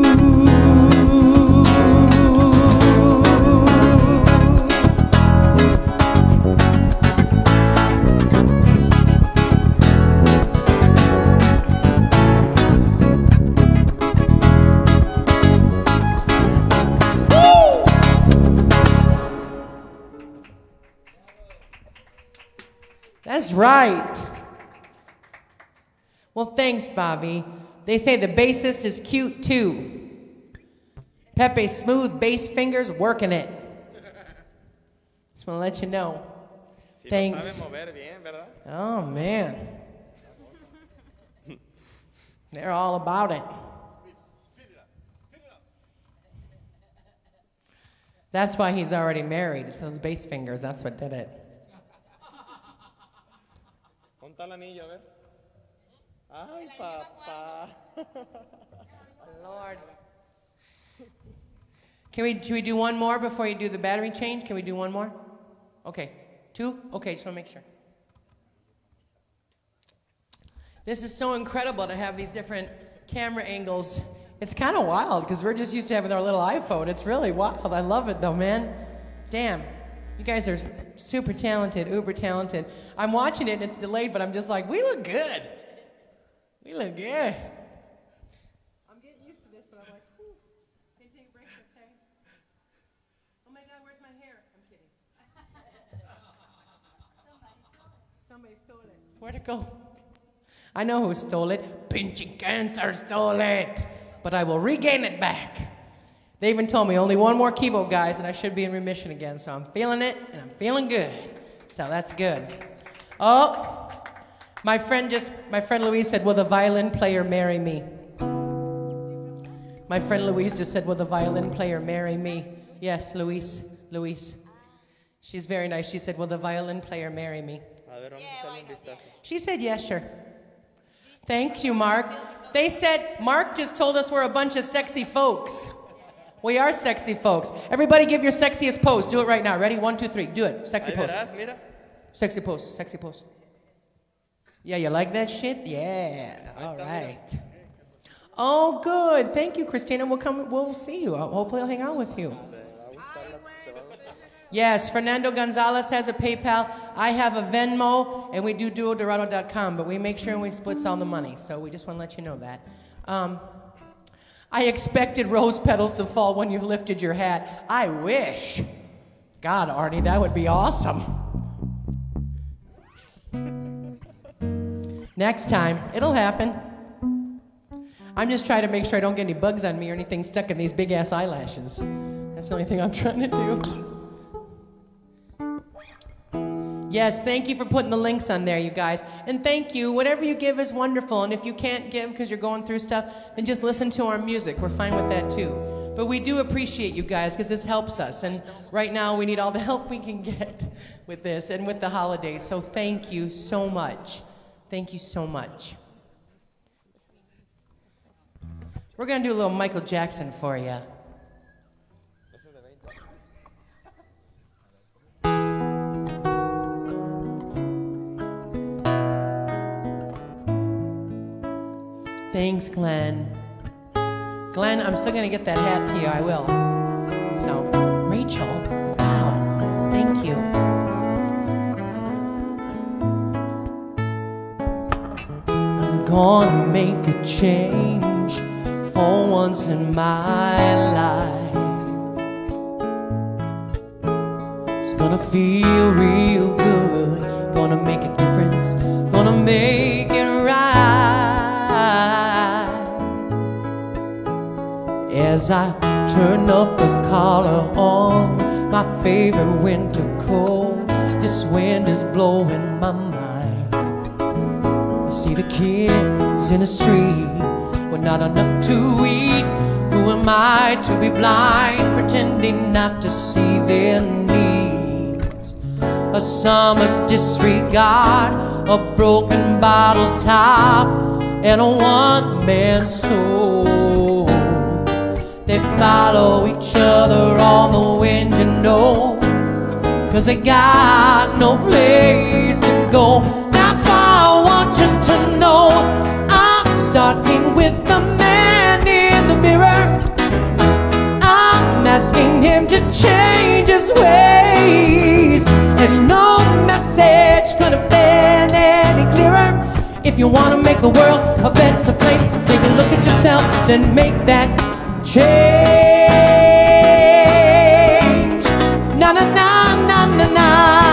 That's right. Well, thanks, Bobby. They say the bassist is cute too. Pepe's smooth bass fingers working it. Just want to let you know. Thanks. Oh, man. They're all about it. That's why he's already married. It's those bass fingers. That's what did it. Está el anillo, a ver. Ay, papá. Lord. Should we do one more before you do the battery change? Can we do one more? Okay. 2? Okay, just want to make sure. This is so incredible to have these different camera angles. It's kind of wild because we're just used to having our little iPhone. It's really wild. I love it though, man. Damn. You guys are super talented, uber talented. I'm watching it and it's delayed, but I'm just like, we look good. We look good. I'm getting used to this, but I'm like, whew. Can you take a break for a second? Oh my God, where's my hair? I'm kidding. Somebody stole it. Where'd it go? I know who stole it. Pinching Cancer stole it. But I will regain it back. They even told me only one more keyboard, guys, and I should be in remission again. So I'm feeling it, and I'm feeling good. So that's good. Oh, my friend Louise said, will the violin player marry me? My friend Louise just said, will the violin player marry me? Yes, Louise. She's very nice. She said, will the violin player marry me? She said, yes, sure. Thank you, Mark. They said, Mark just told us we're a bunch of sexy folks. We are sexy folks. Everybody give your sexiest pose. Do it right now. Ready? 1, 2, 3. Do it. Sexy pose. Sexy pose. Sexy pose. Yeah, you like that shit? Yeah. All right. Oh, good. Thank you, Christina. We'll see you. Hopefully I'll hang out with you. Yes, Fernando Gonzalez has a PayPal. I have a Venmo, and we do duodorado.com, but we make sure we split all the money. So we just want to let you know that. I expected rose petals to fall when you lifted your hat. I wish. God, Arnie, that would be awesome. Next time, it'll happen. I'm just trying to make sure I don't get any bugs on me or anything stuck in these big-ass eyelashes. That's the only thing I'm trying to do. Yes, thank you for putting the links on there, you guys. And thank you. Whatever you give is wonderful. And if you can't give because you're going through stuff, then just listen to our music. We're fine with that, too. But we do appreciate you guys because this helps us. And right now, we need all the help we can get with this and with the holidays. So thank you so much. Thank you so much. We're going to do a little Michael Jackson for you. Thanks, Glenn. Glenn, I'm still going to get that hat to you. I will. So, Rachel, wow, thank you. gonna make a change for once in my life. It's gonna feel real good, gonna make a difference, gonna make it right. As I turn up the collar on my favorite winter coat, this wind is blowing my mind. I see the kids in the street with not enough to eat. Who am I to be blind, pretending not to see their needs? A summer's disregard, a broken bottle top, and a one-man soul. They follow each other on the wind, you know, 'cause they got no place to go. That's why I want you to know I'm starting with the man in the mirror. I'm asking him to change his ways, and no message could have been any clearer. If you want to make the world a better place, take a look at yourself, then make that change. Na na na na na na.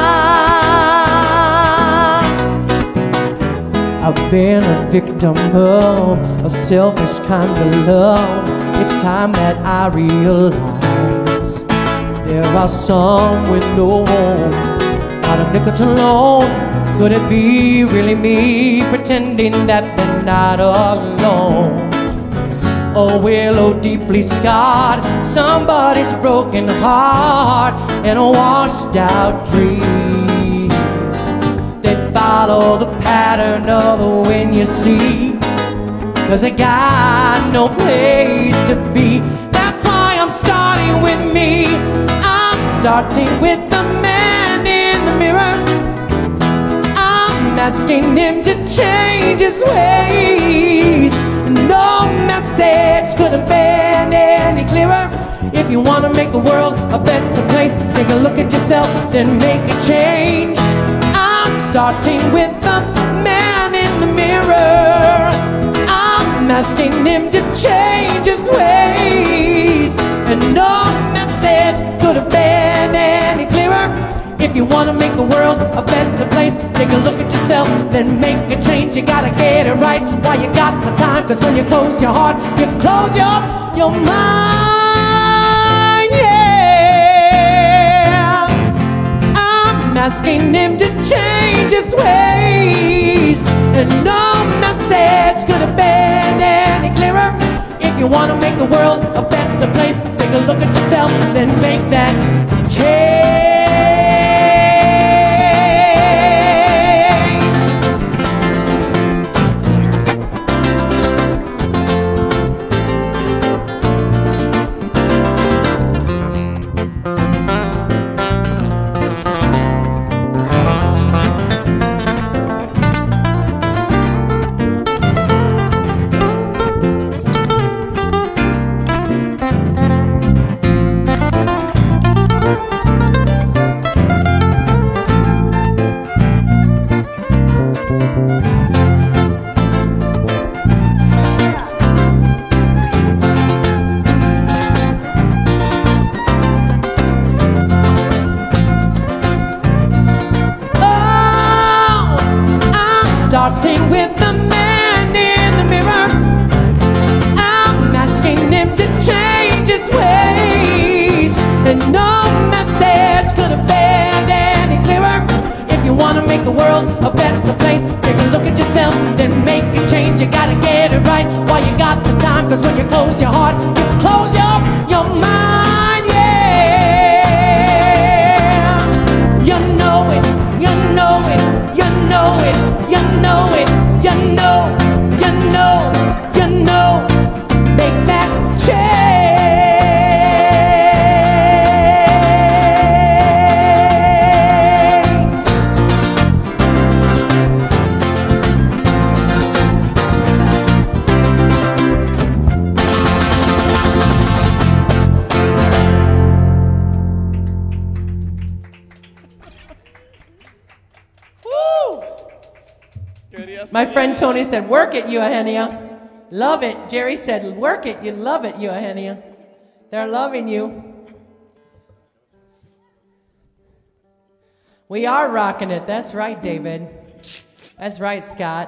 I've been a victim of a selfish kind of love. It's time that I realize there are some with no home, not a nickel alone. Could it be really me pretending that they're not alone? A willow deeply scarred, somebody's broken heart, and a washed out dream. They follow the pattern of the wind, you see, 'cause they got no place to be. That's why I'm starting with me. I'm starting with the man in the mirror. I'm asking him to change his ways. No message could have been any clearer. If you want to make the world a better place, take a look at yourself, then make a change. I'm starting with the man in the mirror. I'm asking him to change his ways, and no message could have been any clearer. If you want to make the world a better place, take a look at yourself, then make a change. You gotta get it right while you got the time, 'cause when you close your heart, you close your mind, yeah. I'm asking him to change his ways, and no message could have been any clearer. If you want to make the world a better place, take a look at yourself, then make that change. Starting with the man in the mirror. I'm asking him to change his ways, and no message could have been any clearer. If you want to make the world a better place, take a look at yourself, then make a change. You gotta get it right while you got the time, 'cause when you close your heart, you close your mind, yeah. You know it, you know it, you know it, you know it, you know, you know, you know. Make that Quería My friend Tony said, work it, Eugenia. Love it. Jerry said, work it. You love it, Eugenia. They're loving you. We are rocking it. That's right, David. That's right, Scott.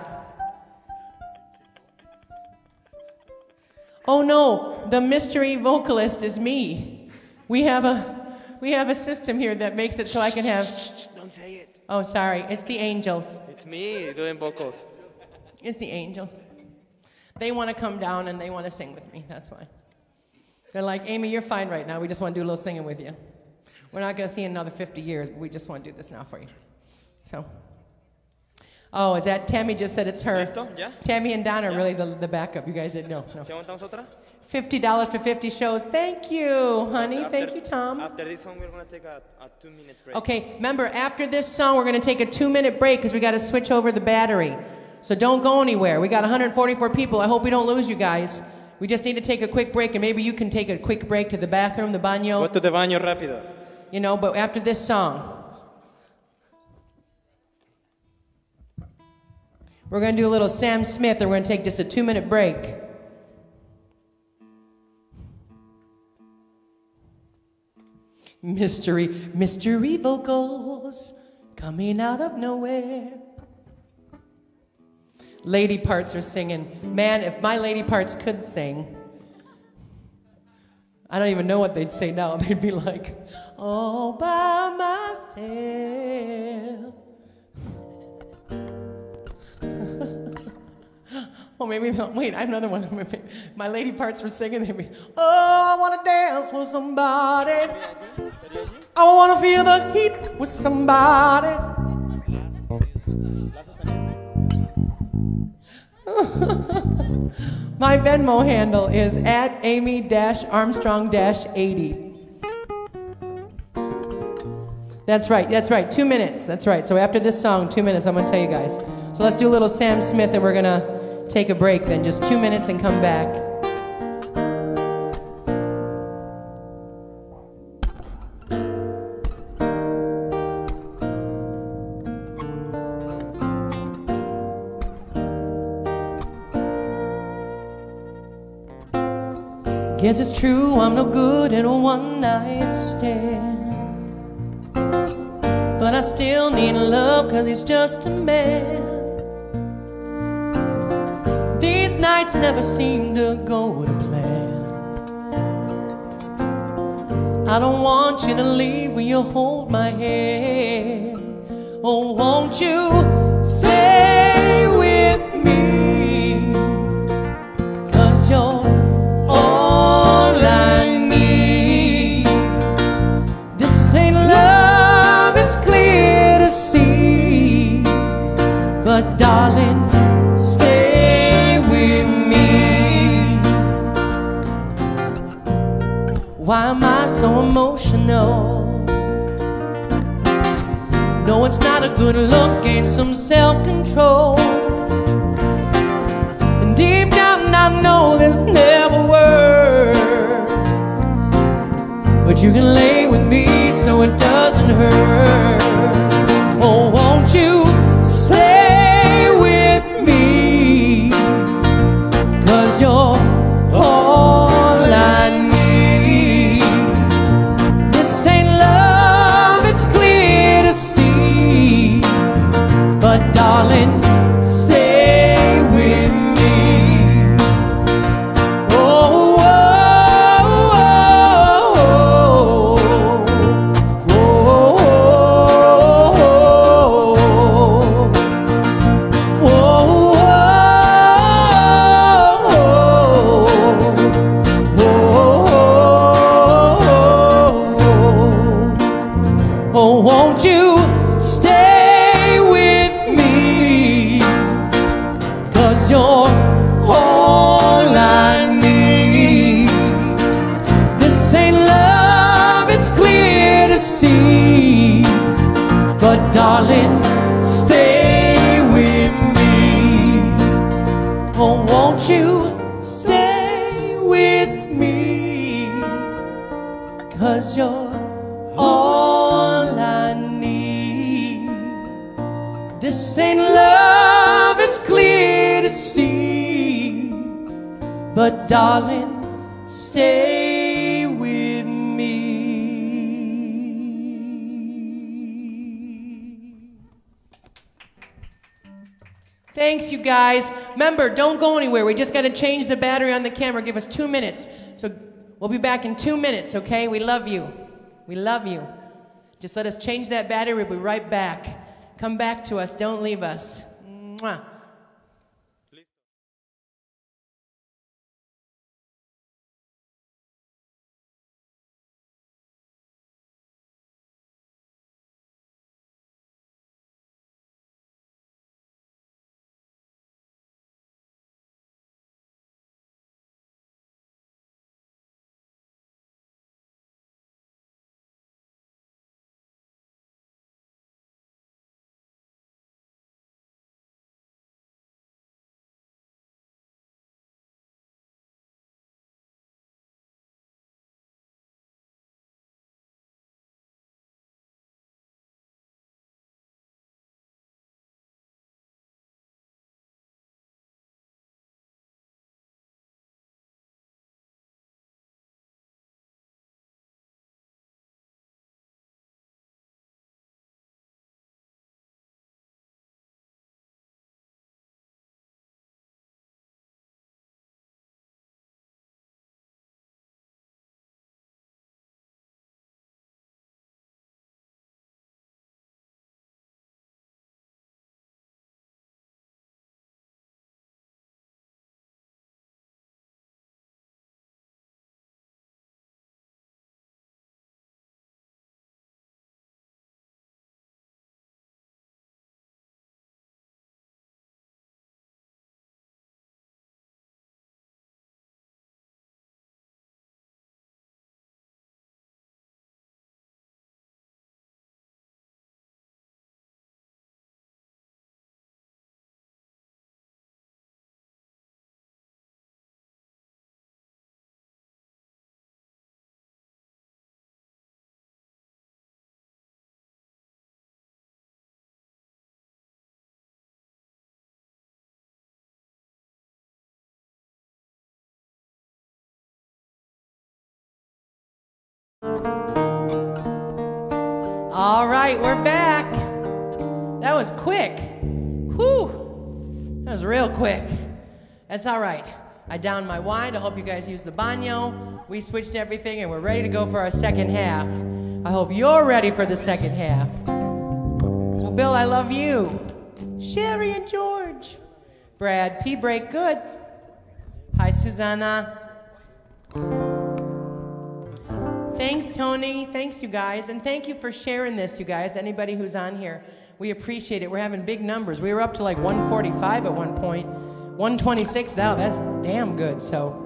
Oh no, the mystery vocalist is me. We have a system here that makes it so I can have... Don't say it. Oh, sorry. It's the angels. It's me doing vocals. It's the angels. They want to come down and they want to sing with me. That's why. They're like, Amy, you're fine right now. We just want to do a little singing with you. We're not going to see in another 50 years, but we just want to do this now for you. So. Oh, is that Tammy just said it's her? Listo? Yeah. Tammy and Don are really the backup. You guys didn't know. No. $50 for 50 shows. Thank you, honey. Thank you, Tom. After this song, we're going to take a 2-minute break. Okay, remember, after this song, we're going to take a 2-minute break because we got to switch over the battery. So don't go anywhere. We got 144 people. I hope we don't lose you guys. We just need to take a quick break, and maybe you can take a quick break to the bathroom, the baño. Go to the baño rápido. You know, but after this song, we're going to do a little Sam Smith, and we're going to take just a 2-minute break. Mystery vocals coming out of nowhere. Lady parts are singing. Man, if my lady parts could sing, I don't even know what they'd say now. They'd be like, all by myself. Oh, maybe, wait, I have another one. My lady parts were singing. They'd be, oh, I want to dance with somebody. I want to feel the heat with somebody. My Venmo handle is @Amy-Armstrong-80. That's right, 2 minutes, that's right. So after this song, 2 minutes, I'm gonna tell you guys. So let's do a little Sam Smith and we're gonna take a break then, just 2 minutes and come back. Guess it's true, I'm no good at a one-night stand, but I still need love, cause he's just a man. These nights never seem to go to plan. I don't want you to leave, will you hold my hand? Oh, won't you stay with me, cause you're all I need. This ain't love, it's clear to see, but darling, stay with me. Why am I so emotional? No, it's not a good look, ain't some self-control. And deep down I know this never works, but you can lay with me so it doesn't hurt. Oh, won't you stay with me, cause you're all I need. This ain't love, it's clear to see, but darling, stay with me. Oh, won't you stay with me, cause you're all I need. This ain't love, it's clear to see, but darling, stay with me. Oh, won't you stay with me, cause you're all I need. This ain't love, it's clear but darling, stay with me. Thanks, you guys. Remember, don't go anywhere. We just got to change the battery on the camera. Give us 2 minutes. So we'll be back in 2 minutes, okay? We love you. We love you. Just let us change that battery. We'll be right back. Come back to us. Don't leave us. Mwah. All right, we're back. That was quick. Whew. That was real quick. That's all right. I downed my wine. I hope you guys used the baño. We switched everything and we're ready to go for our second half. I hope you're ready for the second half. Well, Bill, I love you. Sherry and George. Brad, P break good. Hi, Susanna. Thanks, Tony. Thanks, you guys. And thank you for sharing this, you guys. Anybody who's on here, we appreciate it. We're having big numbers. We were up to like 145 at one point. 126 now. That's damn good. So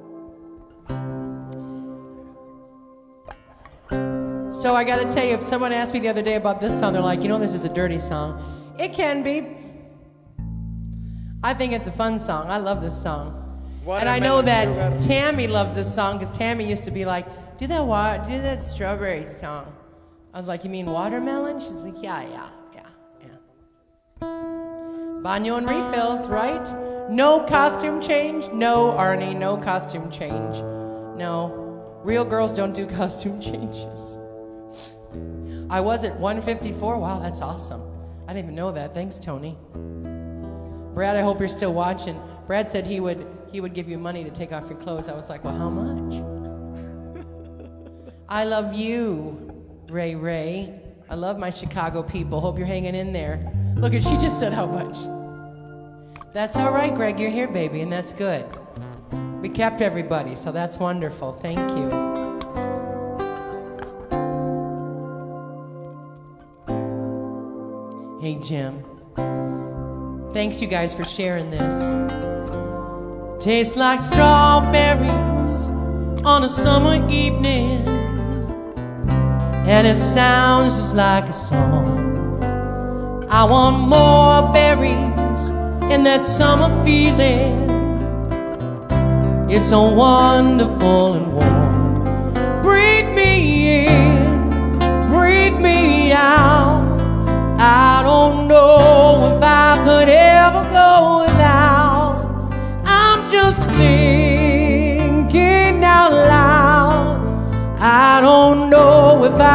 I got to tell you, if someone asked me the other day about this song, they're like, you know, this is a dirty song. It can be. I think it's a fun song. I love this song. And I know that Tammy loves this song because Tammy used to be like, do that strawberry song. I was like, you mean watermelon? She's like, yeah. Baño and refills, right? No costume change? No, Arnie, no costume change. No, real girls don't do costume changes. I was at 154. Wow, that's awesome. I didn't even know that. Thanks, Tony. Brad, I hope you're still watching. Brad said he would give you money to take off your clothes. I was like, well, how much? I love you, Ray Ray. I love my Chicago people. Hope you're hanging in there. Look, she just said how much. That's all right, Greg. You're here, baby, and that's good. We kept everybody, so that's wonderful. Thank you. Hey, Jim. Thanks, you guys, for sharing this. Tastes like strawberries on a summer evening, and it sounds just like a song. I want more berries in that summer feeling. It's so wonderful and warm. Breathe me in, breathe me out. I don't know if I could ever go without. I'm just living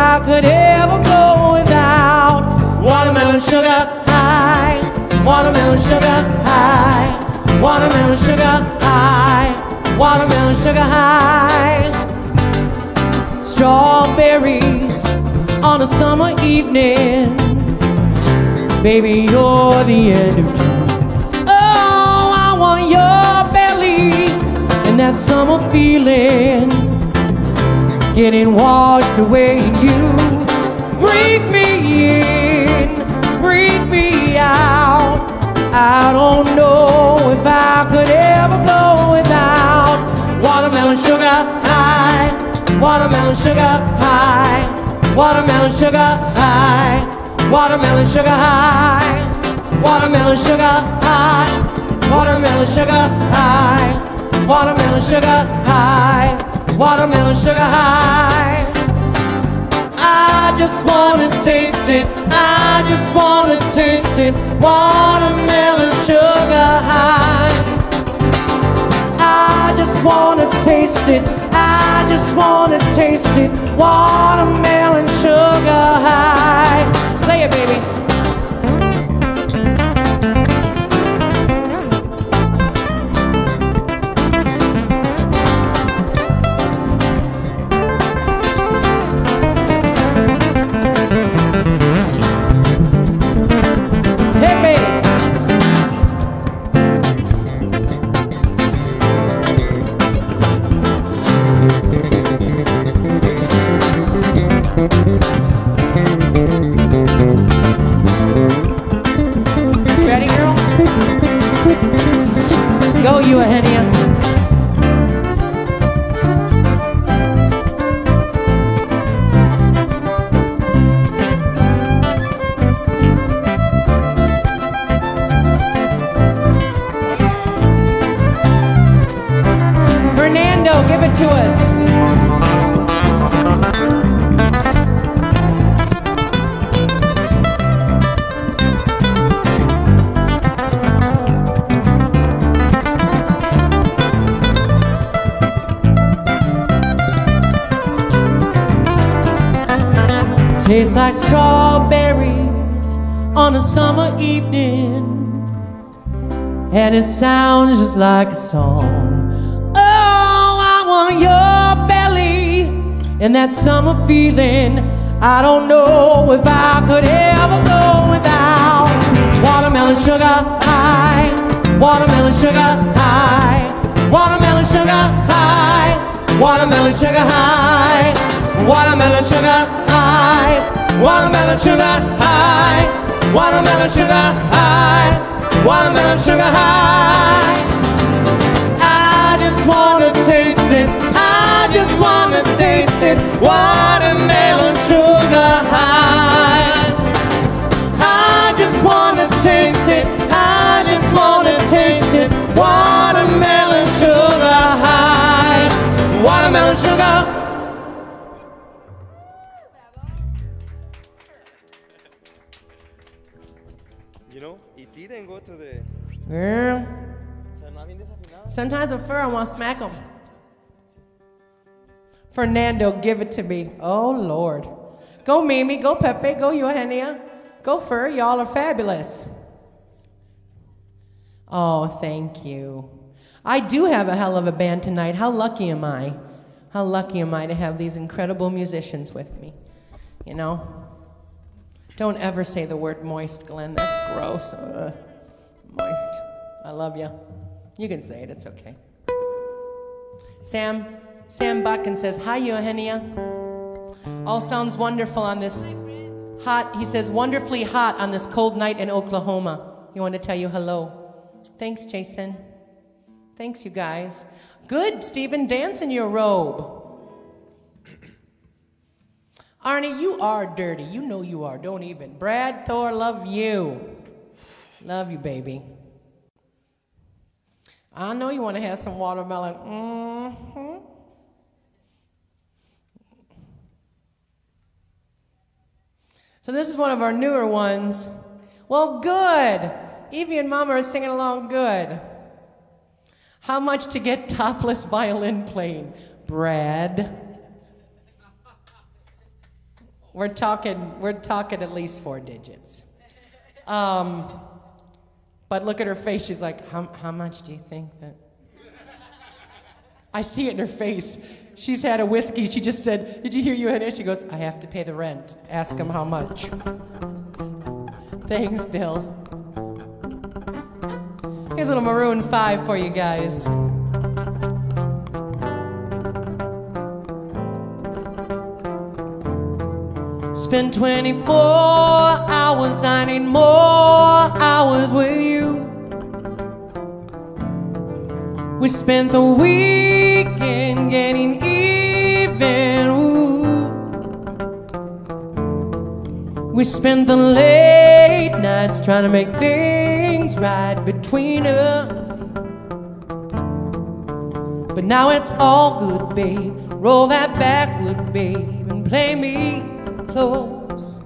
I could ever go without watermelon sugar high, watermelon sugar high, watermelon sugar high, watermelon sugar high. Strawberries on a summer evening, baby, you're the end of June. Oh, I want your belly and that summer feeling getting washed away in you. Breathe me in, breathe me out. I don't know if I could ever go without watermelon sugar high, watermelon sugar high, watermelon sugar high, watermelon sugar high, watermelon sugar high, watermelon sugar high, watermelon sugar high, watermelon sugar high. I just wanna taste it, I just wanna taste it, watermelon sugar high. I just wanna taste it, I just wanna taste it, watermelon sugar high. Play it, baby. Ready, girl? Go, Eugenia. Fernando, give it to us. Tastes like strawberries on a summer evening, and it sounds just like a song. Oh, I want your belly and that summer feeling. I don't know if I could ever go without watermelon sugar high, watermelon sugar high, watermelon sugar high, watermelon sugar high, watermelon sugar high, watermelon sugar high, watermelon sugar high, watermelon sugar high. I just wanna taste it, I just wanna taste it, watermelon sugar high. I just wanna taste it, I just wanna taste it, watermelon sugar high, watermelon sugar. You know, it didn't go to the... Girl. Sometimes I prefer I want to smack them. Fernando, give it to me. Oh, Lord. Go Mimi, go Pepe, go Eugenia, go Fur. Y'all are fabulous. Oh, thank you. I do have a hell of a band tonight. How lucky am I? How lucky am I to have these incredible musicians with me? You know? Don't ever say the word moist, Glenn. That's gross. Moist. I love you. You can say it. It's okay. Sam Butkin says, hi, Eugenia. All sounds wonderful on this hot, he says, wonderfully hot on this cold night in Oklahoma. He wanted to tell you hello. Thanks, Jason. Thanks, you guys. Good, Stephen, dance in your robe. Arnie, you are dirty. You know you are. Don't even. Brad, Thor, love you. Love you, baby. I know you want to have some watermelon. Mm-hmm. So this is one of our newer ones. Well, good. Evie and Mama are singing along good. How much to get topless violin playing? Brad. We're talking at least 4 digits. But look at her face. She's like, how much do you think that? I see it in her face. She's had a whiskey. She just said, did you hear you had it? She goes, I have to pay the rent. Ask him how much. Thanks, Bill. Here's a little Maroon 5 for you guys. Spend 24 hours, I need more hours with you. We spent the weekend getting even. Ooh. We spent the late nights trying to make things right between us. But now it's all good, babe. Roll that backward, babe, and play me close.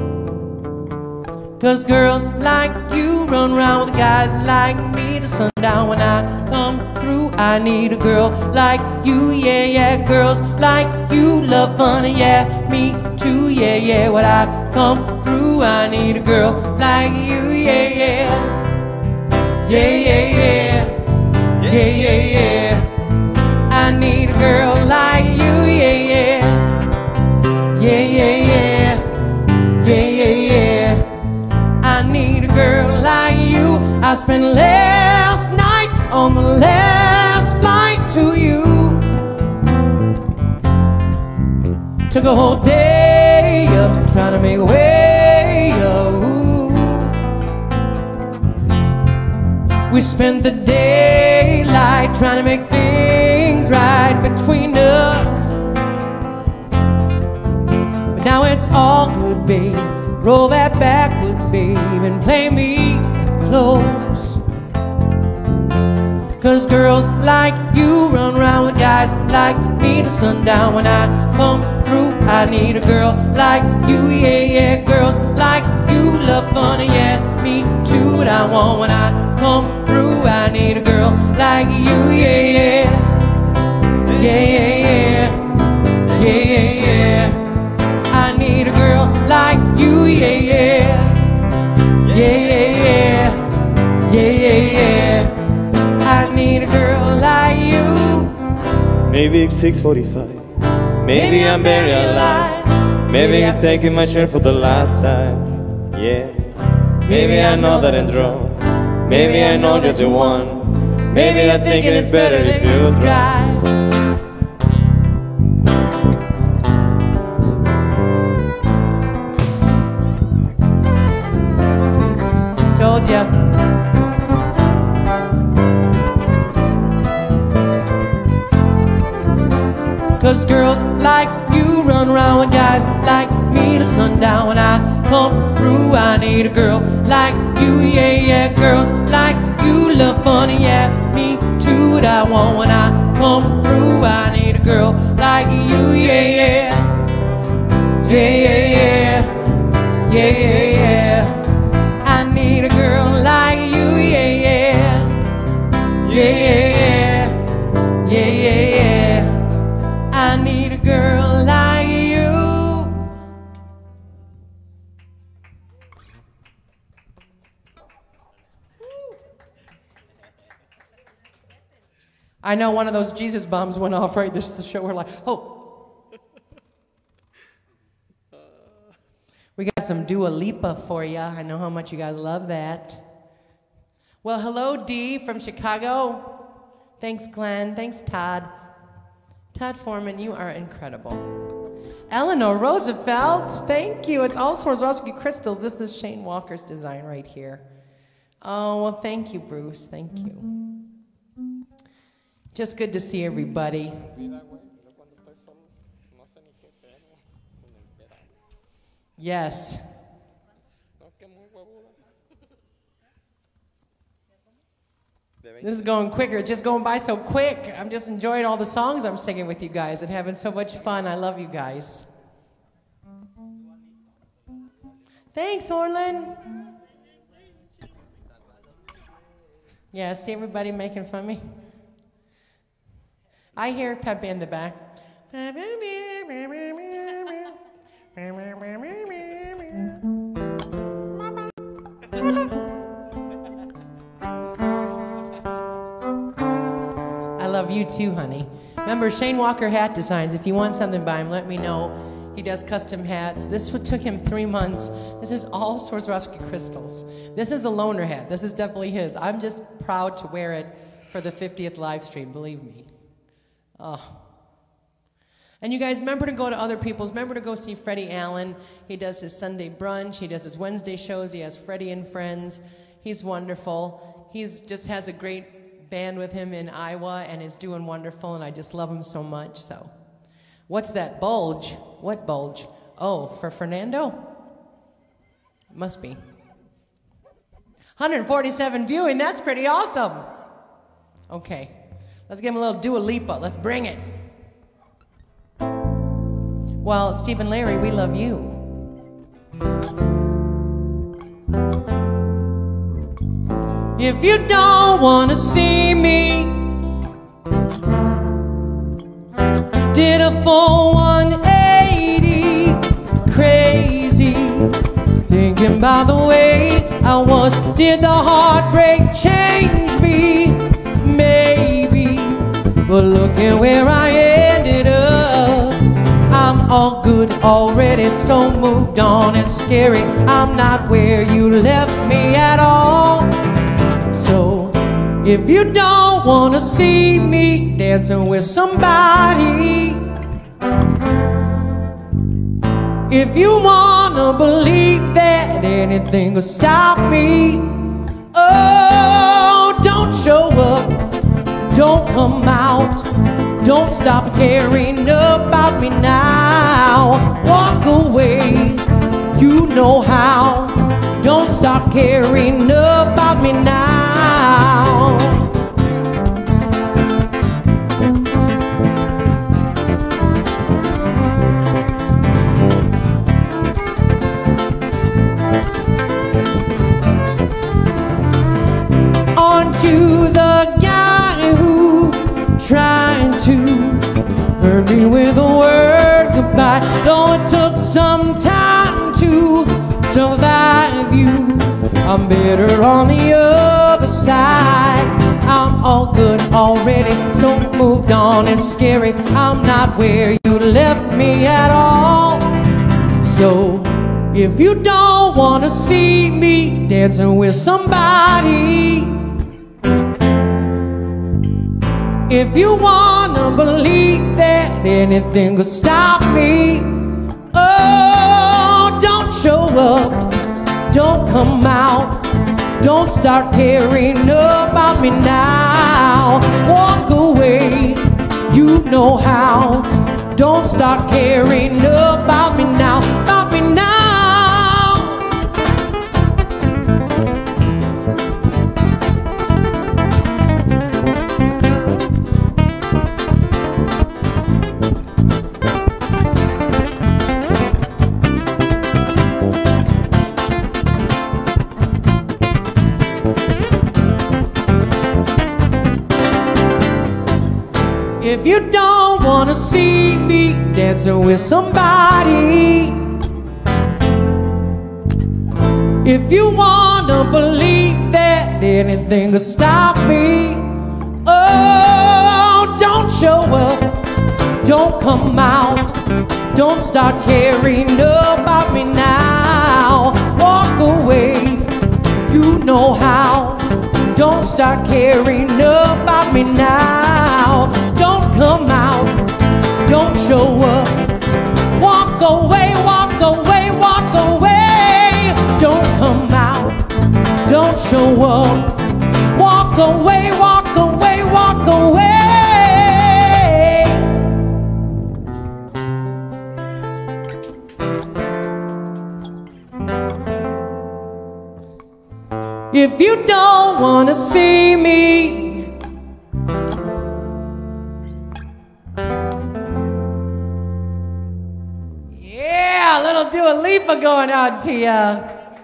'Cause girls like you run around with guys like me to sundown. When I come through, I need a girl like you, yeah, yeah. Girls like you love fun, and yeah, me too, yeah, yeah. When I come through, I need a girl like you, yeah, yeah. Yeah, yeah, yeah. Yeah, yeah, yeah. I need a girl like you, yeah, yeah. Yeah, yeah, yeah. Yeah, yeah, yeah. I need a girl like you. I spent last night on the last flight to you. Took a whole day of trying to make a way. Oh. We spent the daylight trying to make things right between us. But now it's all good, babe. Roll that backward, babe, and play me close. 'Cause girls like you run around with guys like me to sundown. When I come through, I need a girl like you, yeah, yeah. Girls like you love fun, and yeah, me too. What I want when I come through, I need a girl like you, yeah, yeah. Yeah, yeah, yeah. Yeah, yeah, yeah. I need a girl like you, yeah, yeah. Yeah, yeah, yeah. Yeah, yeah, yeah. I need a girl like you. Maybe it's 6:45. Maybe I'm very alive. Maybe I'm taking my share for the last time. Yeah. Maybe I know that I'm drunk. Maybe I know you're the one. Maybe I'm thinking it's better if you drive. Told ya. Cause girls like you run around with guys like me to sundown. When I come through, I need a girl like you, yeah, yeah. Girls like you love funny, yeah, me too. What I want when I come through, I need a girl like you, yeah, yeah. Yeah, yeah, yeah. Yeah, yeah, yeah. I need a girl like you, yeah, yeah. Yeah, yeah, yeah. Yeah, yeah, yeah. I need a girl like you. I know one of those Jesus bombs went off right this show. We're like, oh. We got some Dua Lipa for you. I know how much you guys love that. Well, hello, Dee from Chicago. Thanks, Glenn. Thanks, Todd. Todd Foreman, you are incredible. Eleanor Roosevelt, thank you. It's all Swarovski crystals. This is Shane Walker's design right here. Oh, well, thank you, Bruce. Thank you. Just good to see everybody. Yes. This is going quicker. It's just going by so quick. I'm just enjoying all the songs I'm singing with you guys and having so much fun. I love you guys. Thanks, Orlin. Yeah, see everybody making fun of me? I hear Pepe in the back. you too, honey. Remember, Shane Walker Hat Designs. If you want something by him, let me know. He does custom hats. This took him 3 months. This is all Swarovski crystals. This is a loaner hat. This is definitely his. I'm just proud to wear it for the 50th live stream, believe me. Oh. And you guys, remember to go to other people's. Remember to go see Freddie Allen. He does his Sunday brunch. He does his Wednesday shows. He has Freddie and Friends. He's wonderful. He's just has a great band with him in Iowa and is doing wonderful, and I just love him so much. So, what's that bulge? What bulge? Oh, for Fernando? Must be. 147 viewing, that's pretty awesome. Okay, let's give him a little Dua Lipa. Let's bring it. Well, Steve and Larry, we love you. If you don't want to see me, did a full 180, crazy, thinking about the way I was. Did the heartbreak change me? Maybe, but look at where I ended up. I'm all good already, so moved on. It's scary, I'm not where you left me at all. So, if you don't want to see me dancing with somebody, if you want to believe that anything will stop me, oh, don't show up, don't come out, don't stop caring about me now. Walk away, you know how. Don't stop caring about me now. On to the guy who trying to hurt me with a word goodbye. Though it took some time to survive you, I'm better on the other side. I'm all good already, so moved on. It's scary, I'm not where you left me at all. So if you don't want to see me dancing with somebody, if you want to believe that anything will stop me, oh, don't show up, don't come out, don't start caring about me now. Walk away, you know how. Don't start caring about me now, about me now. If you don't want to see me dancing with somebody, if you want to believe that anything will stop me, oh, don't show up, don't come out, don't start caring about me now. Walk away, you know how. Don't start caring about me now. Don't come out, don't show up. Walk away, walk away, walk away. Don't come out, don't show up. Walk away, walk away, walk away. If you don't want to see me, yeah, a little Dua Lipa going out to ya.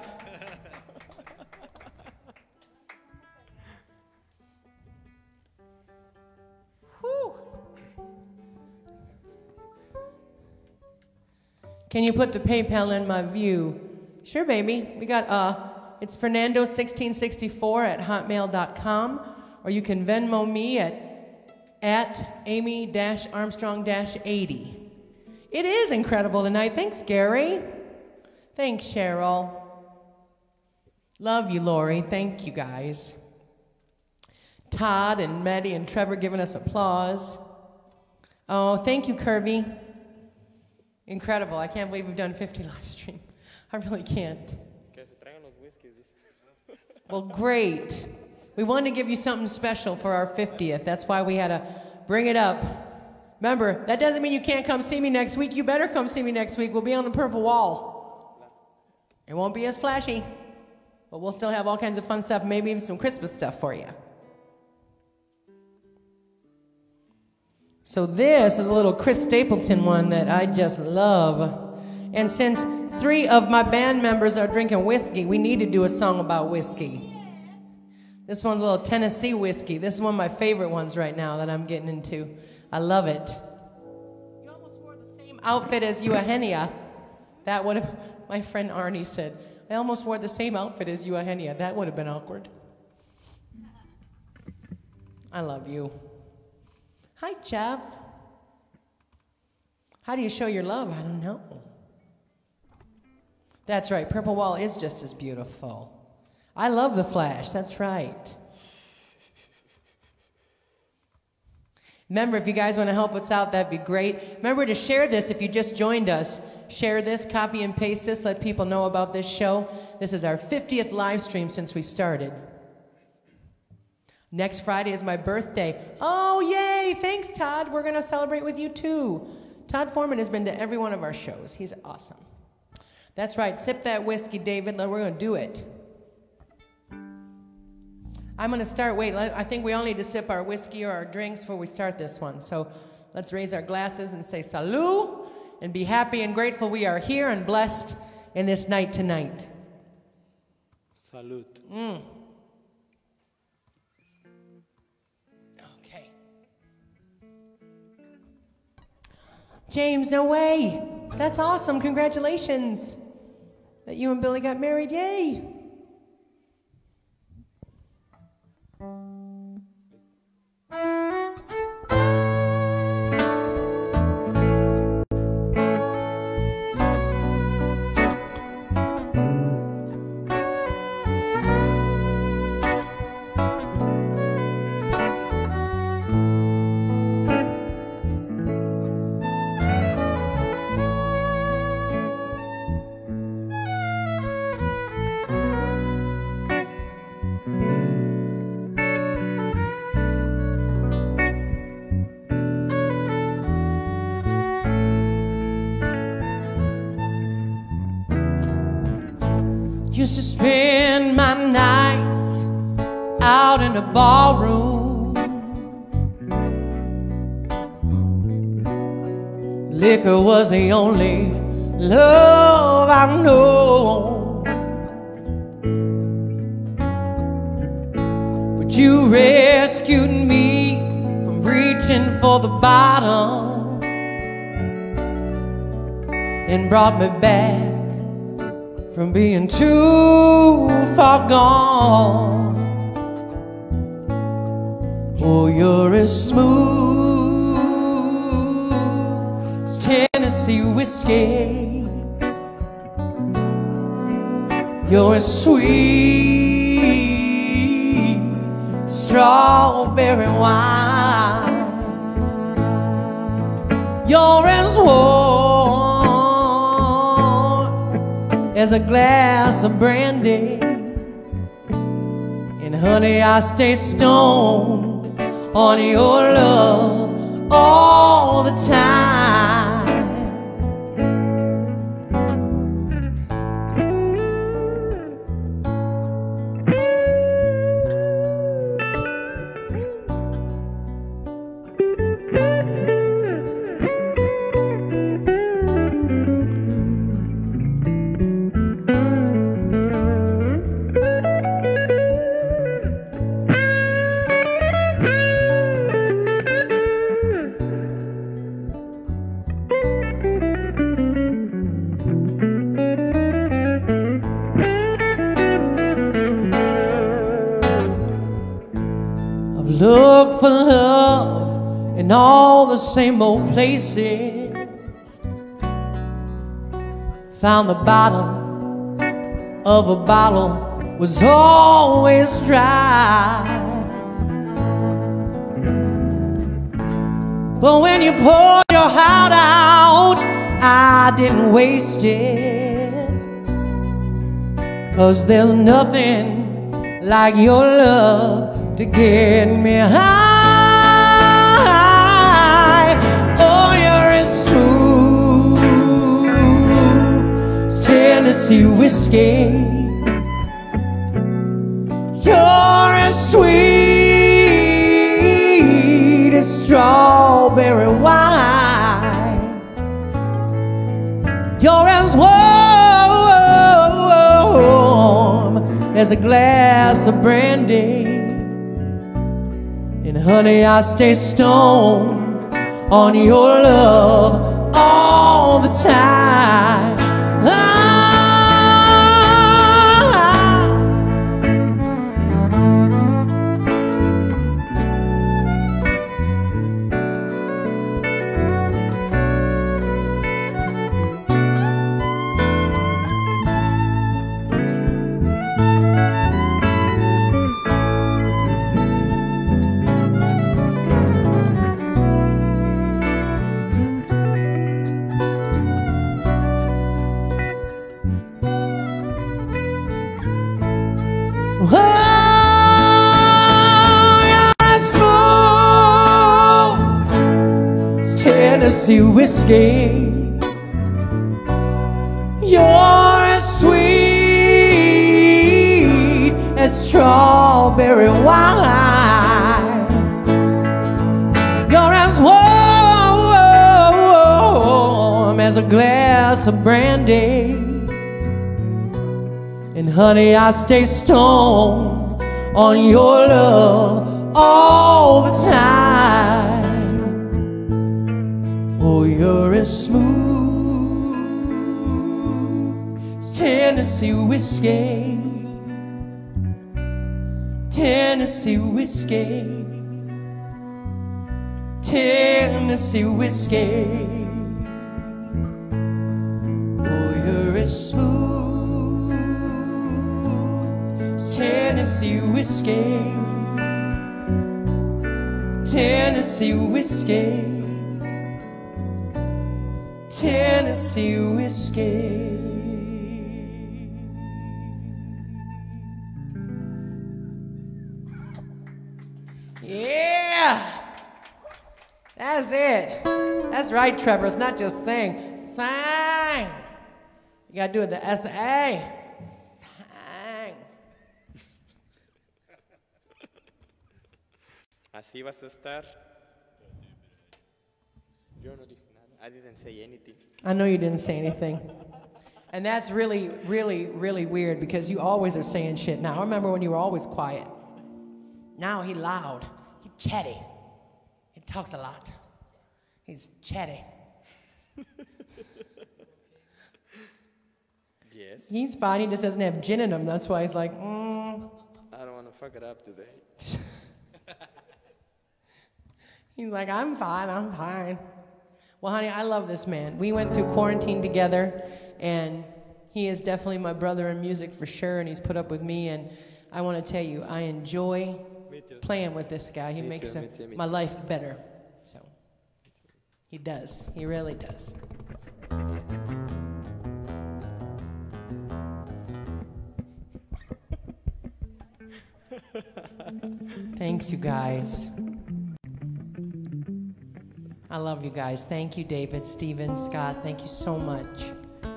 Whew. Can you put the PayPal in my view? Sure, baby. We got it's Fernando1664 at hotmail.com, or you can Venmo me at at Amy-Armstrong-80. It is incredible tonight. Thanks, Gary. Thanks, Cheryl. Love you, Lori. Thank you, guys. Todd and Maddie and Trevor giving us applause. Oh, thank you, Kirby. Incredible. I can't believe we've done 50 live stream. I really can't. Well, great. We wanted to give you something special for our 50th. That's why we had to bring it up. Remember, that doesn't mean you can't come see me next week. You better come see me next week. We'll be on the purple wall. It won't be as flashy, but we'll still have all kinds of fun stuff, maybe even some Christmas stuff for you. So this is a little Chris Stapleton one that I just love. And since 3 of my band members are drinking whiskey, we need to do a song about whiskey. This one's a little Tennessee whiskey. This is one of my favorite ones right now that I'm getting into. I love it. You almost wore the same outfit as Eugenia. That would have, my friend Arnie said, I almost wore the same outfit as Eugenia. That would have been awkward. I love you. Hi, Jeff. How do you show your love? I don't know. That's right, Purple Wall is just as beautiful. I love the Flash, that's right. Remember, if you guys want to help us out, that'd be great. Remember to share this if you just joined us. Share this, copy and paste this, let people know about this show. This is our 50th live stream since we started. Next Friday is my birthday. Oh, yay! Thanks, Todd. We're going to celebrate with you, too. Todd Foreman has been to every one of our shows. He's awesome. That's right. Sip that whiskey, David. We're going to do it. I'm going to start. Wait, I think we all need to sip our whiskey or our drinks before we start this one. So let's raise our glasses and say salut and be happy and grateful we are here and blessed in this night tonight. Salud. James, no way. That's awesome. Congratulations that you and Billy got married. Yay. Used to spend my nights out in the ballroom. Liquor was the only love I know. But you rescued me from reaching for the bottom and brought me back from being too far gone. Oh, you're as smooth as Tennessee whiskey. You're as sweet as strawberry wine. You're as warm as a glass of brandy. And honey, I stay stoned on your love all the time. Look for love in all the same old places. Found the bottom of a bottle was always dry. But when you poured your heart out, I didn't waste it. 'Cause there's nothing like your love to get me high. Oh, you're as smooth as Tennessee whiskey. You're as sweet as strawberry wine. You're as warm as a glass of brandy. And honey, I stay stoned on your love all the time. Tennessee whiskey. You're as sweet as strawberry wine. You're as warm as a glass of brandy. And honey, I stay stoned on your love all the time. Oh, you're as smooth as Tennessee whiskey. Tennessee whiskey. Tennessee whiskey. Oh, you're as smooth as Tennessee whiskey. Tennessee whiskey. Tennessee whiskey. Yeah, that's it. That's right, Trevor. It's not just sing. Sing. You gotta do it the S-A. Sing. Así vas a estar. Yo no dije nada. I didn't say anything. I know you didn't say anything. And that's really, really, really weird because you always are saying shit now. I remember when you were always quiet. Now he loud. He chatty. He talks a lot. He's chatty. Yes. He's fine. He just doesn't have gin in him. That's why he's like, I don't want to fuck it up today. He's like, I'm fine. I'm fine. Well, honey, I love this man. We went through quarantine together, and he is definitely my brother in music for sure, and he's put up with me, and I want to tell you, I enjoy playing with this guy. He makes my life better. So he does. He really does. Thanks, you guys. I love you guys. Thank you, David, Steven, Scott. Thank you so much.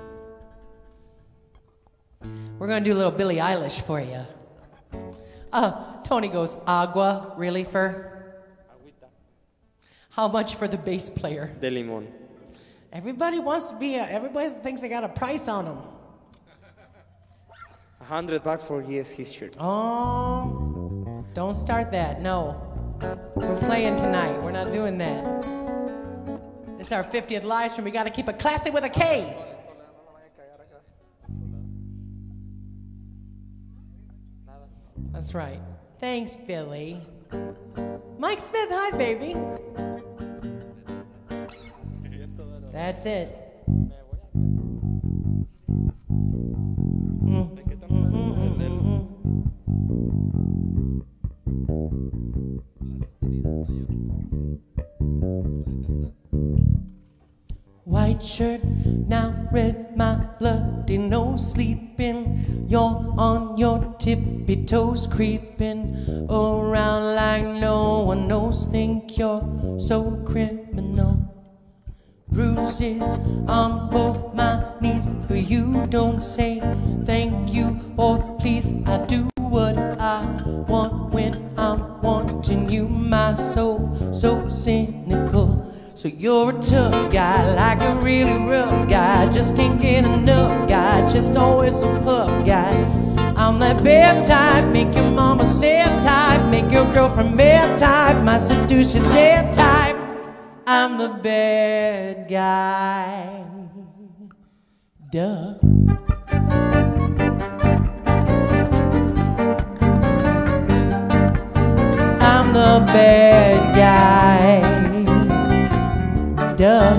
We're going to do a little Billie Eilish for you. Tony goes, agua, really, for? How much for the bass player? De limón. Everybody wants to be, everybody thinks they got a price on them. $100 for his shirt. Oh, don't start that, no. We're playing tonight, we're not doing that. It's our 50th live stream, we gotta keep it classy with a K. That's right. Thanks, Billy. Mike Smith, hi, baby. That's it. Es que esta no la es del- White shirt, now red, my bloody nose sleeping. You're on your tippy toes, creeping around like no one knows. Think you're so criminal. Bruises on both my knees for you. Don't say thank you or please. I do what I want when I'm wanting you. My soul so cynical. So you're a tough guy, like a really rough guy. Just can't get enough guy, just always a puff guy. I'm that bad type, make your mama sad type, make your girlfriend mad type, my seducer dead type. I'm the bad guy. Duh. I'm the bad guy. Duh.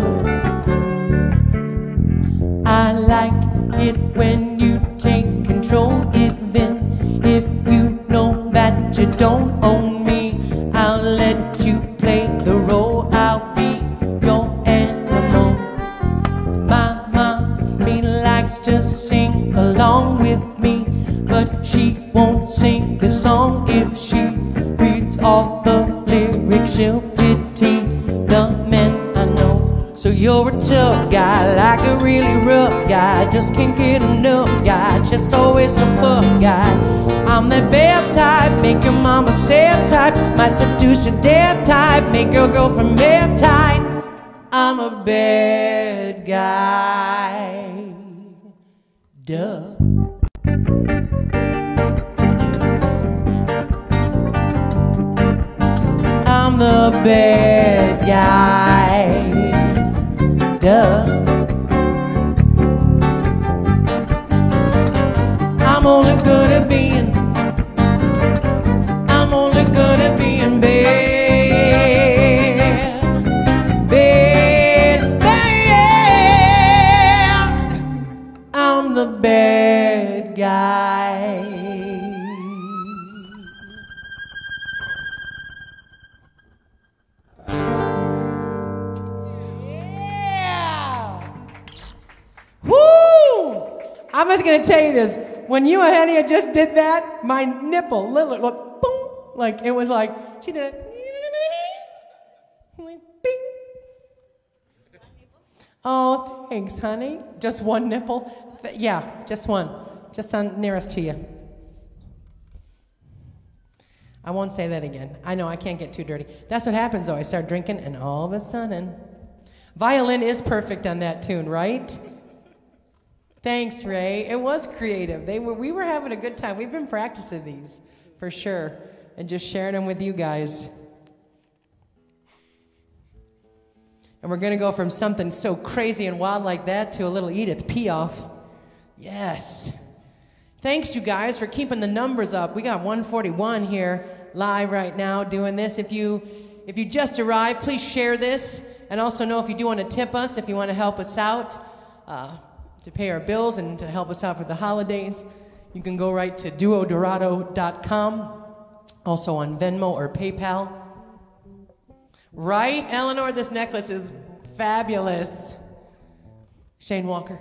I like it when you take control, even if you know that you don't own me. I'll let you play the role, I'll be your animal. My mommy likes to sing along with me, but she won't sing the song. If she reads all the lyrics, she'll pity the men I know. So you're a tough guy, like a really rough guy. Just can't get enough guy, just always a puff guy. I'm that bad type, make your mama sad type, might seduce your dad type, make your girlfriend mad type. I'm a bad guy. Duh. I'm the bad guy. Duh. I'm only good at being bad. Bad, bad. I'm the bad guy. Woo! I'm just gonna tell you this. When you and Hania just did that, my nipple literally looked boom, like it was like she did it. Like, bing. Oh, thanks, honey. Just one nipple? Yeah, just one. Just on nearest to you. I won't say that again. I know I can't get too dirty. That's what happens though. I start drinking and all of a sudden, violin is perfect on that tune, right? Thanks, Ray. It was creative. We were having a good time. We've been practicing these, for sure, and just sharing them with you guys. And we're going to go from something so crazy and wild like that to a little Edith Piaf. Yes. Thanks, you guys, for keeping the numbers up. We got 141 here live right now doing this. If you just arrived, please share this. And also know if you do want to tip us, if you want to help us out, to pay our bills and to help us out for the holidays, you can go right to duodorado.com, also on Venmo or PayPal. Right, Eleanor? This necklace is fabulous. Shane Walker.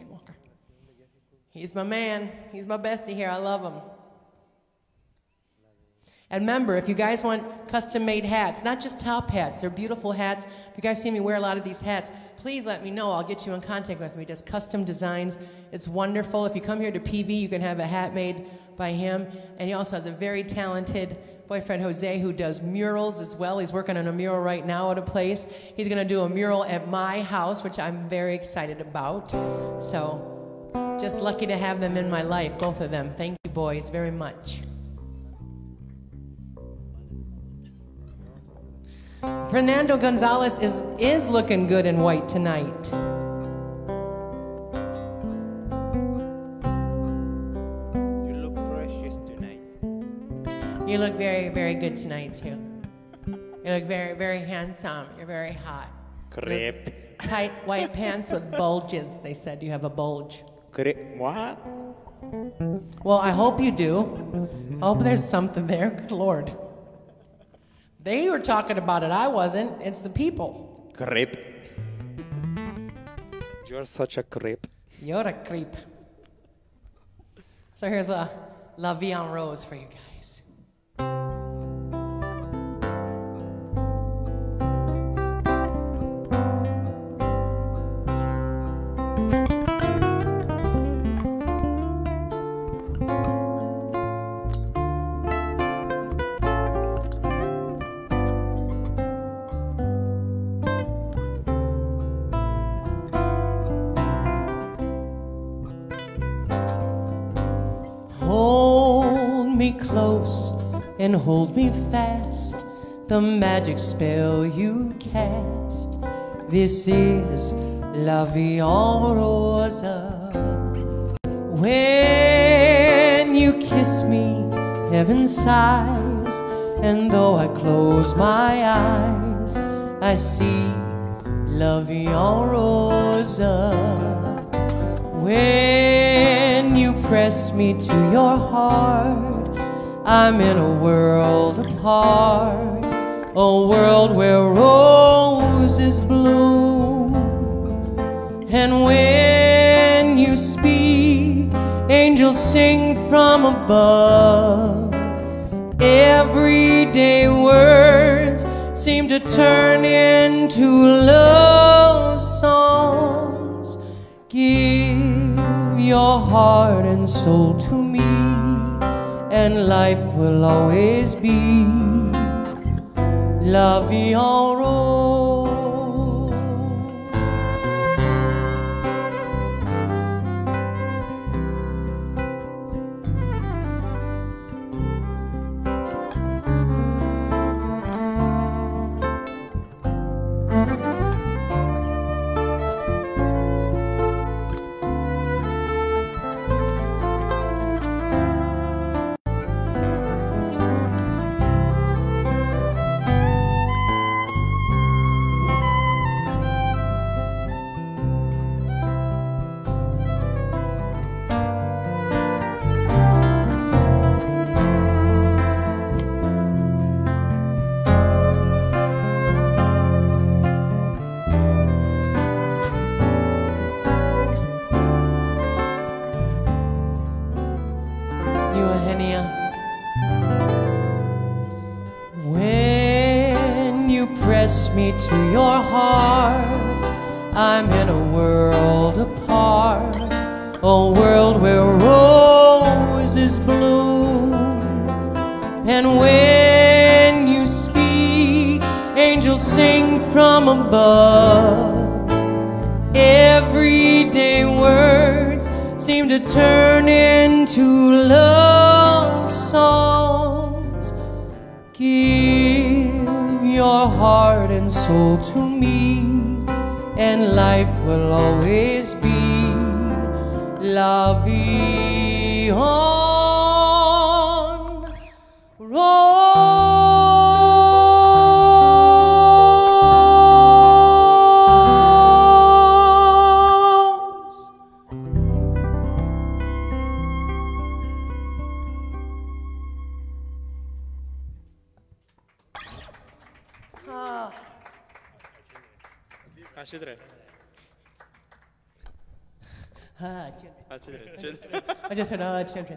He's my man. He's my bestie here. I love him. And remember, if you guys want custom-made hats, not just top hats, they're beautiful hats. If you guys see me wear a lot of these hats, please let me know. I'll get you in contact with me. He does custom designs. It's wonderful. If you come here to PV, you can have a hat made by him. And he also has a very talented boyfriend, Jose, who does murals as well. He's working on a mural right now at a place. He's going to do a mural at my house, which I'm very excited about. So just lucky to have them in my life, both of them. Thank you, boys, very much. Fernando Gonzalez is looking good in white tonight. You look precious tonight. You look very, very good tonight, too. You look very, very handsome. You're very hot. Crepe. Tight white pants with bulges. They said you have a bulge. What? Well, I hope you do. I hope there's something there. Good Lord. They were talking about it. I wasn't. It's the people. Crepe. You're such a creep. You're a creep. So here's a La Vie en Rose for you guys. Hold me close and hold me fast, the magic spell you cast. This is La Vie en Rose. When you kiss me, heaven sighs, and though I close my eyes, I see La Vie en Rose. When you press me to your heart, I'm in a world apart, a world where roses bloom. And when you speak, angels sing from above. Everyday words seem to turn into love songs. Give your heart and soul to me, and life will always be La Vie en Rose. Eugenia. When you press me to your heart, I'm in a world apart, a world where roses bloom. And when you speak, angels sing from above. Everyday words seem to turn into love songs. Give your heart and soul to me, and life will always be La Vie en Rose. I just heard children.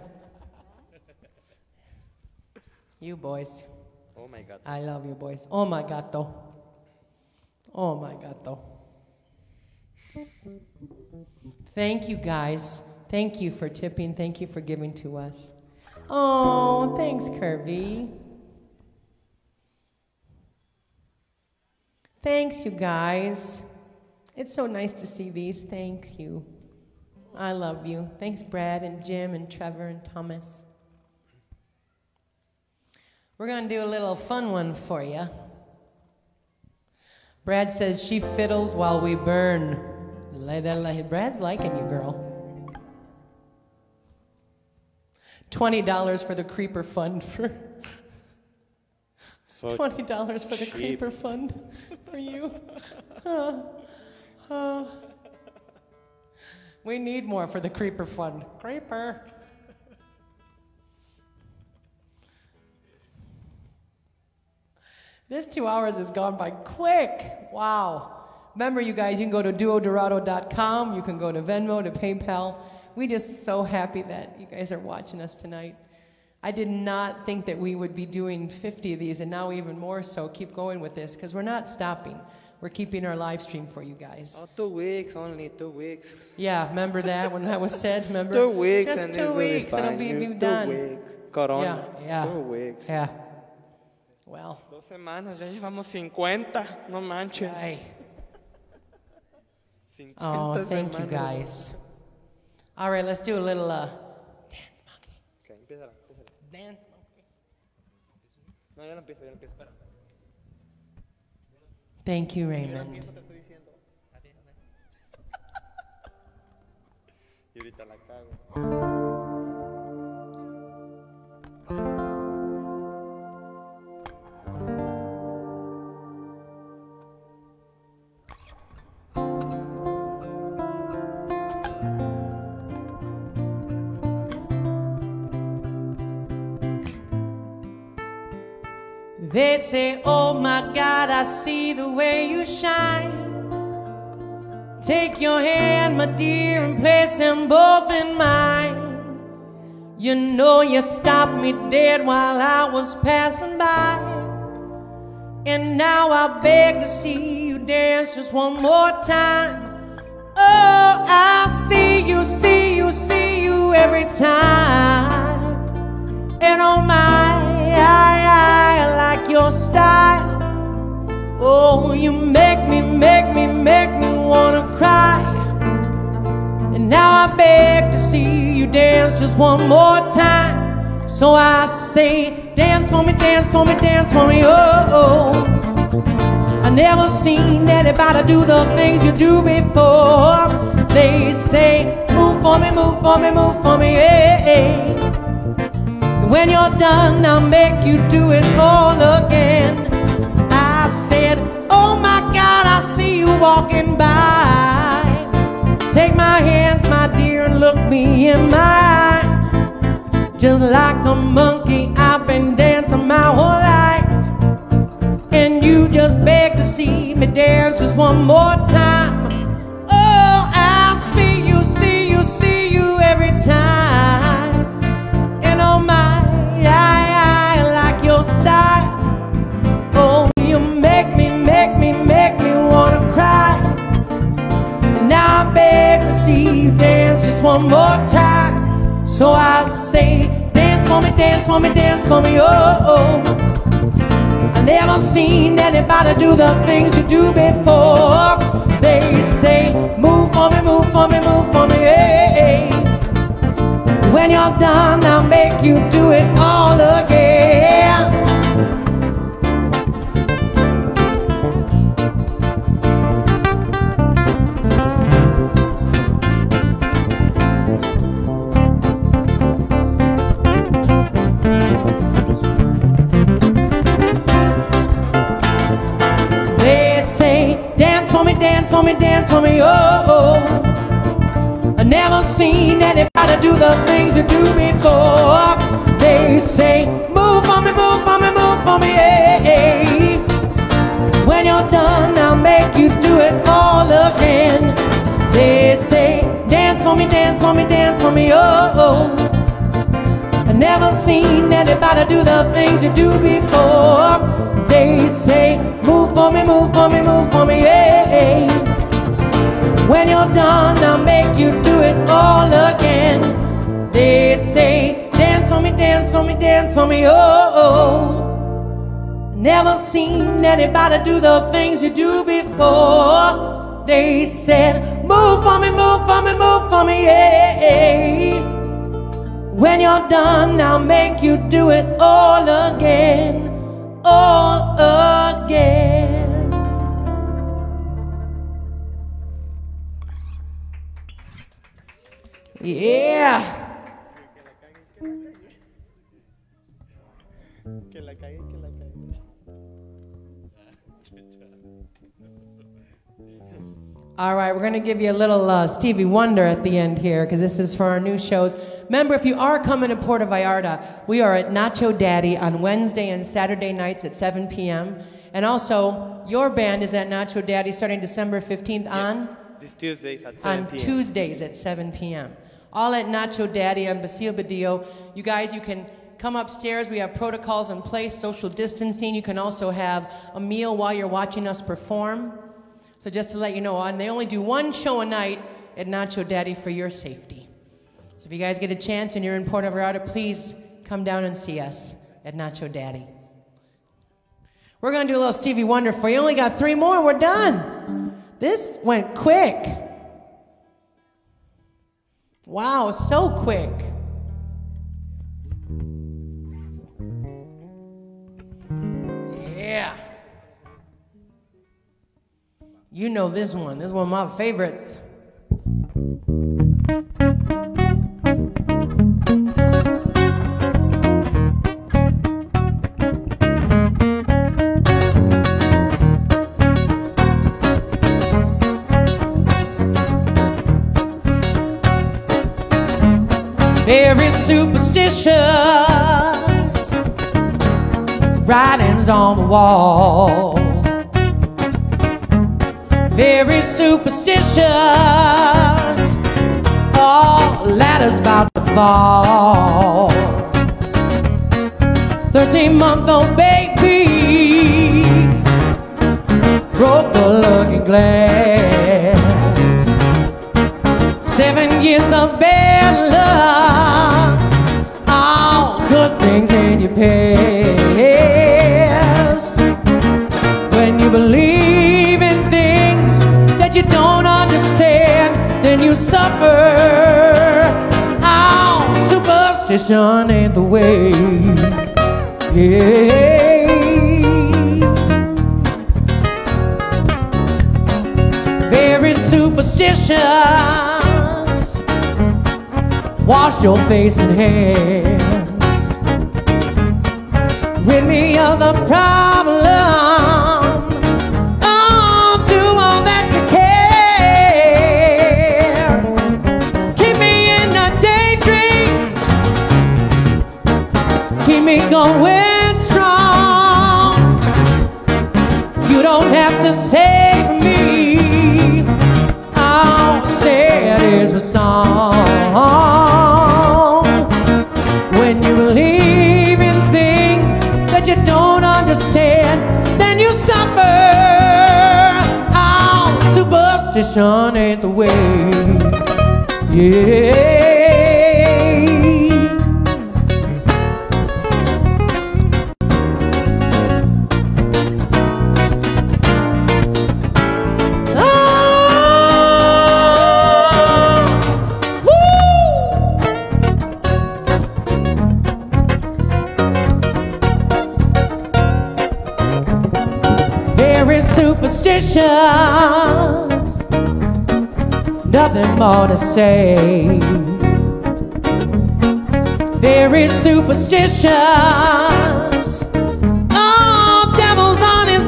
You boys. Oh my God. I love you boys. Oh my gato. Oh my gato. Thank you guys. Thank you for tipping. Thank you for giving to us. Oh, thanks, Kirby. Thanks, you guys. It's so nice to see these. Thank you. I love you. Thanks, Brad and Jim and Trevor and Thomas. We're going to do a little fun one for you. Brad says she fiddles while we burn. Brad's liking you, girl. $20 for the Creeper Fund for So $20 for the cheap. Creeper Fund for you. We need more for the Creeper Fund. Creeper. This 2 hours has gone by quick. Wow. Remember, you guys, you can go to duodorado.com. You can go to Venmo, to PayPal. We just so happy that you guys are watching us tonight. I did not think that we would be doing 50 of these, and now even more so. Keep going with this, because we're not stopping. We're keeping our live stream for you guys. Oh, 2 weeks, only 2 weeks. Yeah, remember that when that was said? Remember? 2 weeks, Just and 2 it will weeks, be fine. it'll be 2 done. weeks. Corona. Yeah. 2 weeks. Yeah. Well. 2 semanas, ya llevamos 50. No manches. Ay. 50 Oh, thank you semanas. guys. All right, let's do a little dance monkey. Okay, empieza. Dance monkey. No, ya no empiezo, espera. Thank you, Raymond. Y ahorita la cago. They say, oh my God, I see the way you shine. Take your hand, my dear, and place them both in mine. You know you stopped me dead while I was passing by. And now I beg to see you dance just one more time. Oh, I see you, see you, see you every time. And oh my, I like your style. Oh, you make me wanna cry. And now I beg to see you dance just one more time. So I say, dance for me, dance for me, dance for me, oh, oh. I never seen anybody do the things you do before. They say, move for me, move for me, move for me, hey, hey. When you're done, I'll make you do it all again. I said, oh my God, I see you walking by. Take my hands, my dear, and look me in my eyes. Just like a monkey, I've been dancing my whole life. And you just beg to see me dance just one more time. Oh, I see you, see you, see you every time. And oh my, I like your style. Oh, you make me wanna cry. And now I beg to see you dance just one more time. So I say, dance for me, dance for me, dance for me, oh, oh. I never seen anybody do the things you do before. They say, move for me, move for me, move for me, hey, hey. When you're done, I'll make you do it all again. They say, dance for me, dance for me, dance for me, oh, oh. I never seen anybody do the things you do before. They say, move for me, move for me, move for me, hey, hey. When you're done, I'll make you do it all again. They say, dance for me, dance for me, dance for me, oh, oh. I never seen anybody do the things you do before. They say, move for me, move for me, move for me, hey, hey. When you're done, I'll make you do it all again. They say, dance for me, dance for me, dance for me, oh, oh. Never seen anybody do the things you do before. They said, move for me, move for me, move for me, hey, hey. When you're done, I'll make you do it all again, all again. Yeah. Que la cague, que la cague. All right, we're going to give you a little Stevie Wonder at the end here because this is for our new shows. Remember, if you are coming to Puerto Vallarta, we are at Nacho Daddy on Wednesday and Saturday nights at 7 p.m. And also, your band is at Nacho Daddy starting December 15th on? This Tuesdays at 7 p.m. On Tuesdays at 7 p.m. All at Nacho Daddy on Basilio Badillo. You guys, you can come upstairs. We have protocols in place, social distancing. You can also have a meal while you're watching us perform. So just to let you know, and they only do one show a night at Nacho Daddy for your safety. So if you guys get a chance and you're in Puerto Vallarta, please come down and see us at Nacho Daddy. We're going to do a little Stevie Wonder for you. Only got 3 more, we're done. This went quick. Wow, so quick. Yeah. You know this one. This is one of my favorites. Very superstitious writings on the wall. Very superstitious, all ladders about to fall. 13-month-old baby broke the looking glass. 7 years of bad luck, all good things in your past. When you believe in things that you don't understand, then you suffer. Oh, superstition ain't the way. Yeah. Very superstitious. Wash your face and hands. Rid me of the problem. Oh, do all that you can. Keep me in a daydream. Keep me going strong. You don't have to save me. I'll say it is my song. When you believe in things that you don't understand, then you suffer. Oh, superstition ain't the way. Yeah. Superstitions, nothing more to say. Very superstitious, oh, devil's on his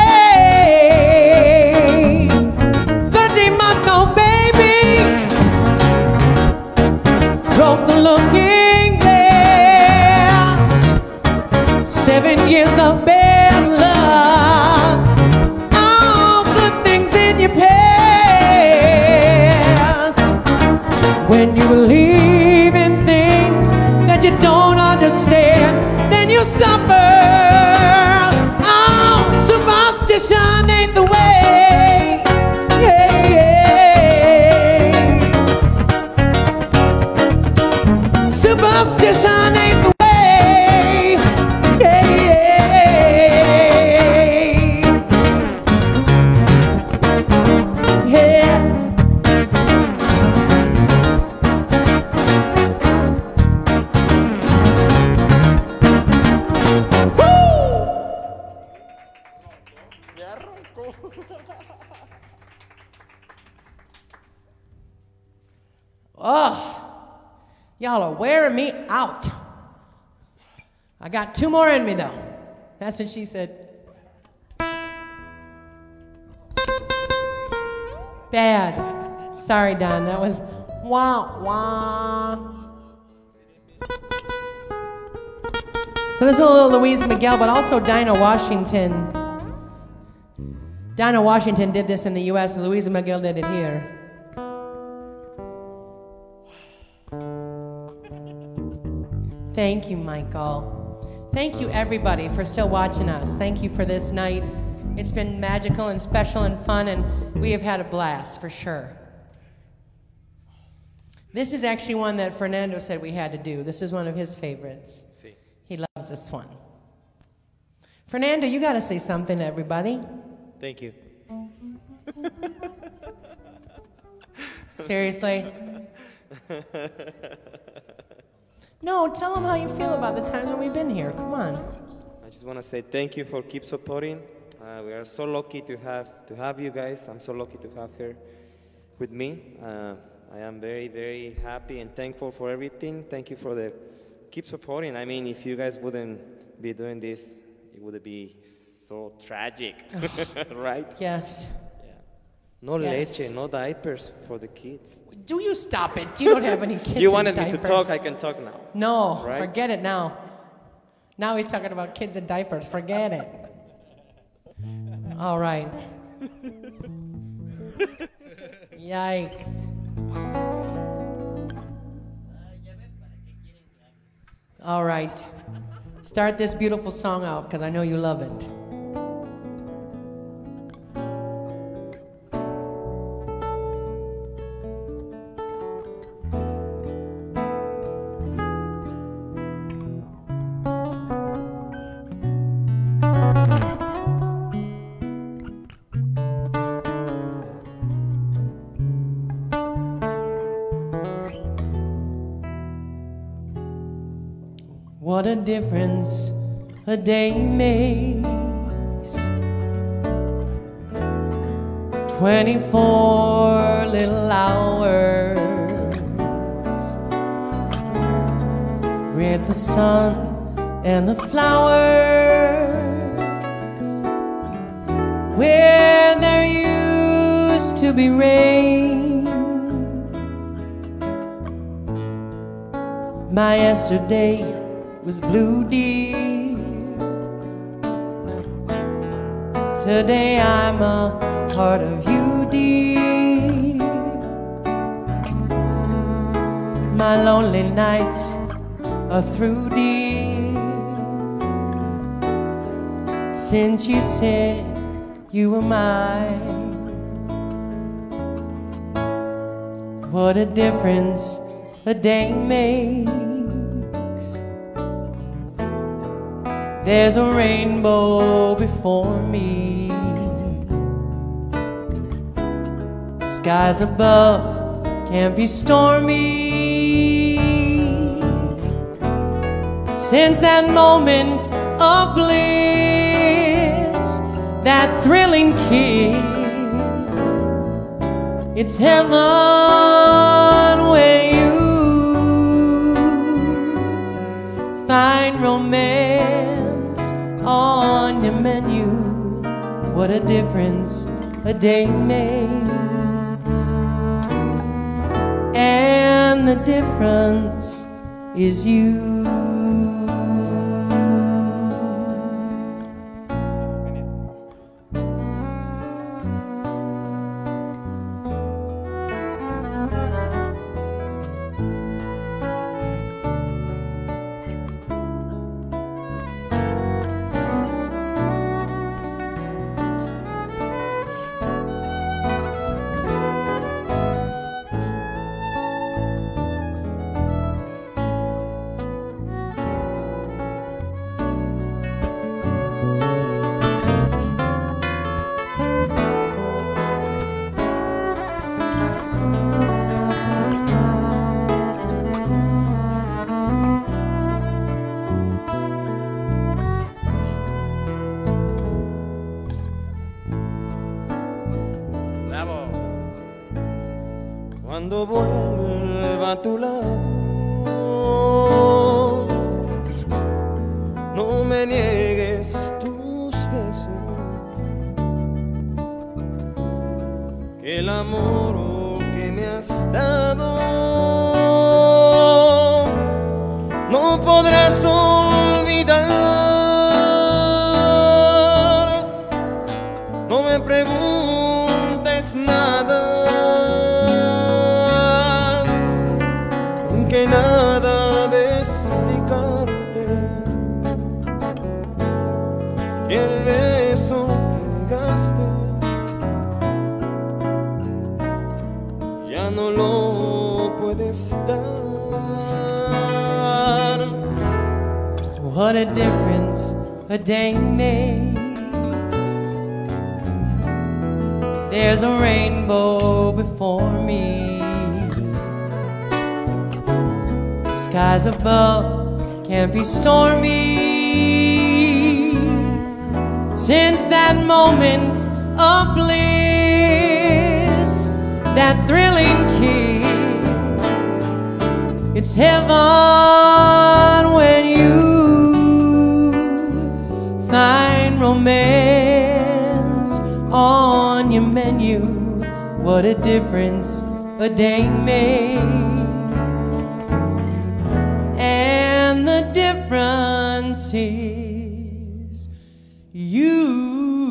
way. 13-month-old baby broke the looking glass. 7 years of bad luck, when you believe in things that you don't understand, then you suffer. Oh, superstition ain't the way. Yeah, yeah. Superstition ain't the way. Yeah, yeah. Yeah. Oh, y'all are wearing me out. I got 2 more in me though. That's what she said. Bad. Sorry, Don. That was wah wah. So this is a little Louise Miguel, but also Dinah Washington. Dinah Washington did this in the U.S. Louise Miguel did it here. Thank you, Michael. Thank you, everybody, for still watching us. Thank you for this night. It's been magical and special and fun, and we have had a blast, for sure. This is actually one that Fernando said we had to do. This is one of his favorites. Sí. He loves this one. Fernando, you got to say something to everybody. Thank you. Seriously? No, tell them how you feel about the times when we've been here. Come on. I just want to say thank you for keep supporting. We are so lucky to have you guys. I'm so lucky to have her with me. I am very, very happy and thankful for everything. Thank you for the keep supporting. I mean, if you guys wouldn't be doing this, it would be so tragic, right? Yes. Yeah. No Yes. leche, no diapers for the kids. Do you stop it? You don't have any kids You in wanted me to diapers. talk, I can talk now. No, Right? forget it now. Now he's talking about kids in diapers. Forget it. All right. Yikes. All right. Start this beautiful song out because I know you love it. What a difference a day makes. 24 little hours with the sun and the flowers, where there used to be rain. My yesterday was blue, dear. Today I'm a part of you, dear. My lonely nights are through, dear, since you said you were mine. What a difference a day makes. There's a rainbow before me. Skies above can't be stormy. Since that moment of bliss, that thrilling kiss, it's heaven when you find romance on your menu. What a difference a day makes. And the difference is you. Cuando vuelva a tu lado, no me niegues tus besos, que el amor que me has dado. No podrás olvidar. No me preguntes nada, que nada de explicarte. Y el beso que negaste ya no lo puedes dar. What a difference a day makes. There's a rainbow before me. Skies above can't be stormy. Since that moment of bliss, that thrilling kiss, it's heaven when you find romance on your menu. What a difference a day makes. And the difference is you.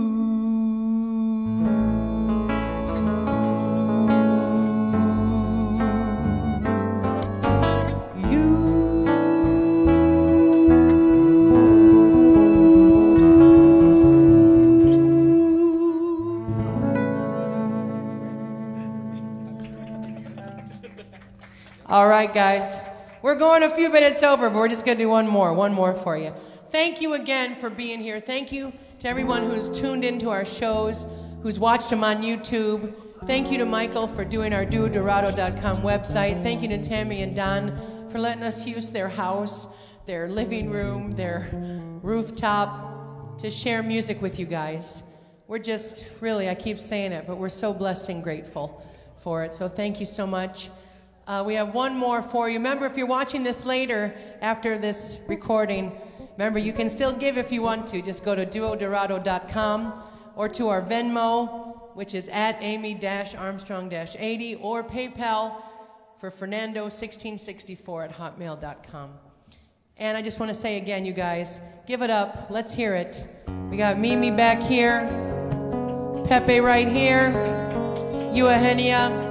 All right, guys. We're going a few minutes over, but we're just going to do one more for you. Thank you again for being here. Thank you to everyone who's tuned into our shows, who's watched them on YouTube. Thank you to Michael for doing our duodorado.com website. Thank you to Tammy and Don for letting us use their house, their living room, their rooftop to share music with you guys. We're just, really, I keep saying it, but we're so blessed and grateful for it. So thank you so much. We have one more for you. Remember, if you're watching this later after this recording, remember, you can still give if you want to. Just go to duodorado.com or to our Venmo, which is at Amy-Armstrong-80, or PayPal for Fernando1664@hotmail.com. And I just want to say again, you guys, give it up. Let's hear it. We got Mimi back here, Pepe right here, Eugenia.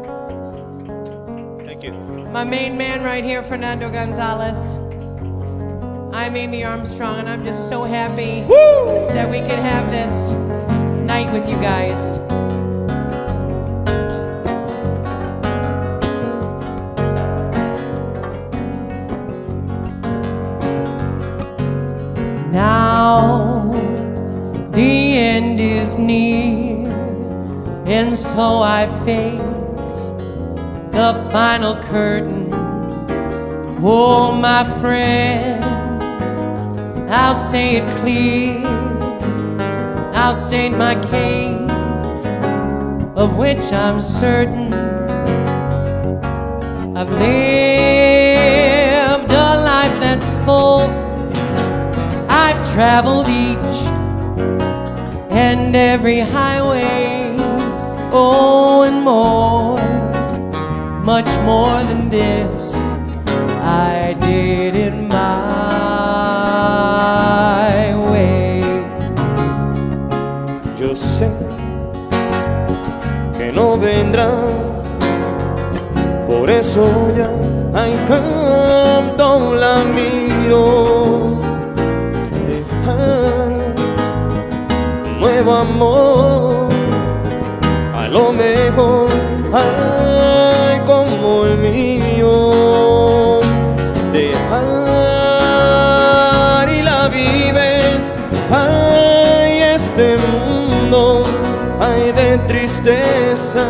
My main man right here, Fernando Gonzalez. I'm Amy Armstrong, and I'm just so happy that we could have this night with you guys. Now the end is near, and so I face the final curtain. Oh, my friend, I'll say it clear. I'll state my case, of which I'm certain. I've lived a life that's full. I've traveled each and every highway, oh, and more. Much more than this I did in my way. Yo sé que no vendrá, por eso ya a encanto la miro. Dejar un nuevo amor, a lo mejor ay, como el mío. Dejar y la vive, ay, este mundo, ay, de tristeza.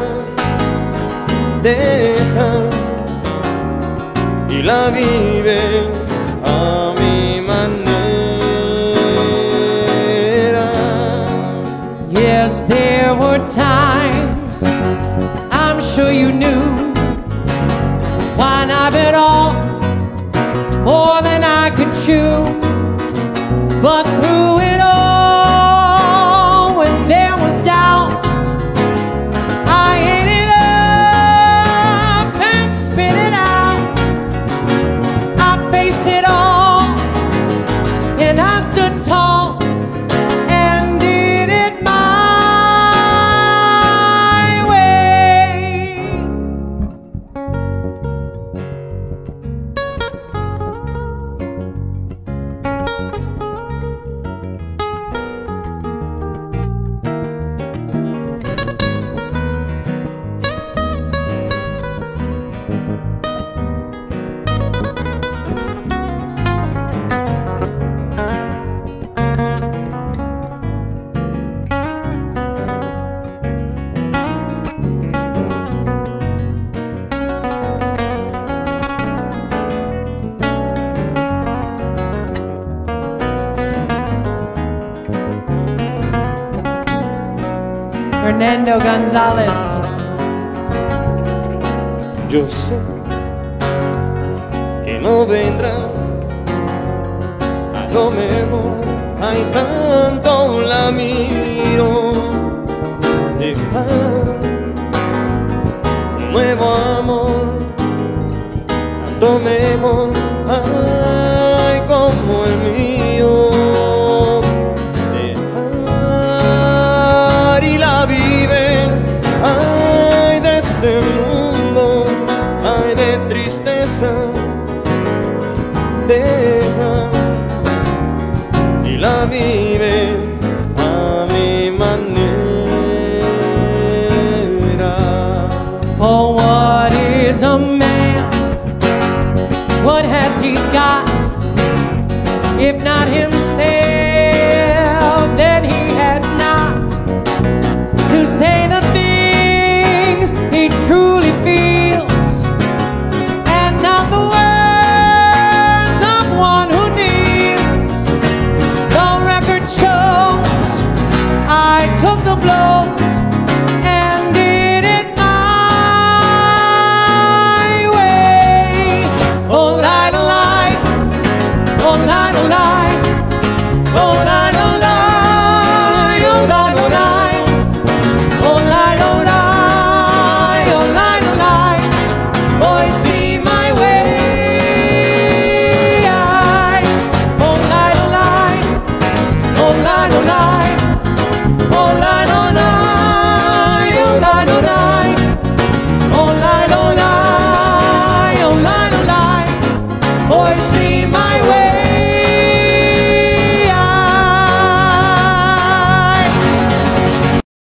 Deja y la vive a mi manera. Yes, there were times I'm sure you knew when I bit off more than I could chew. But through it all, when there was doubt, I Fernando González. Yo sé que no vendrá, a lo mejor hay tanto la miro, dejar un nuevo amor, tanto mejor.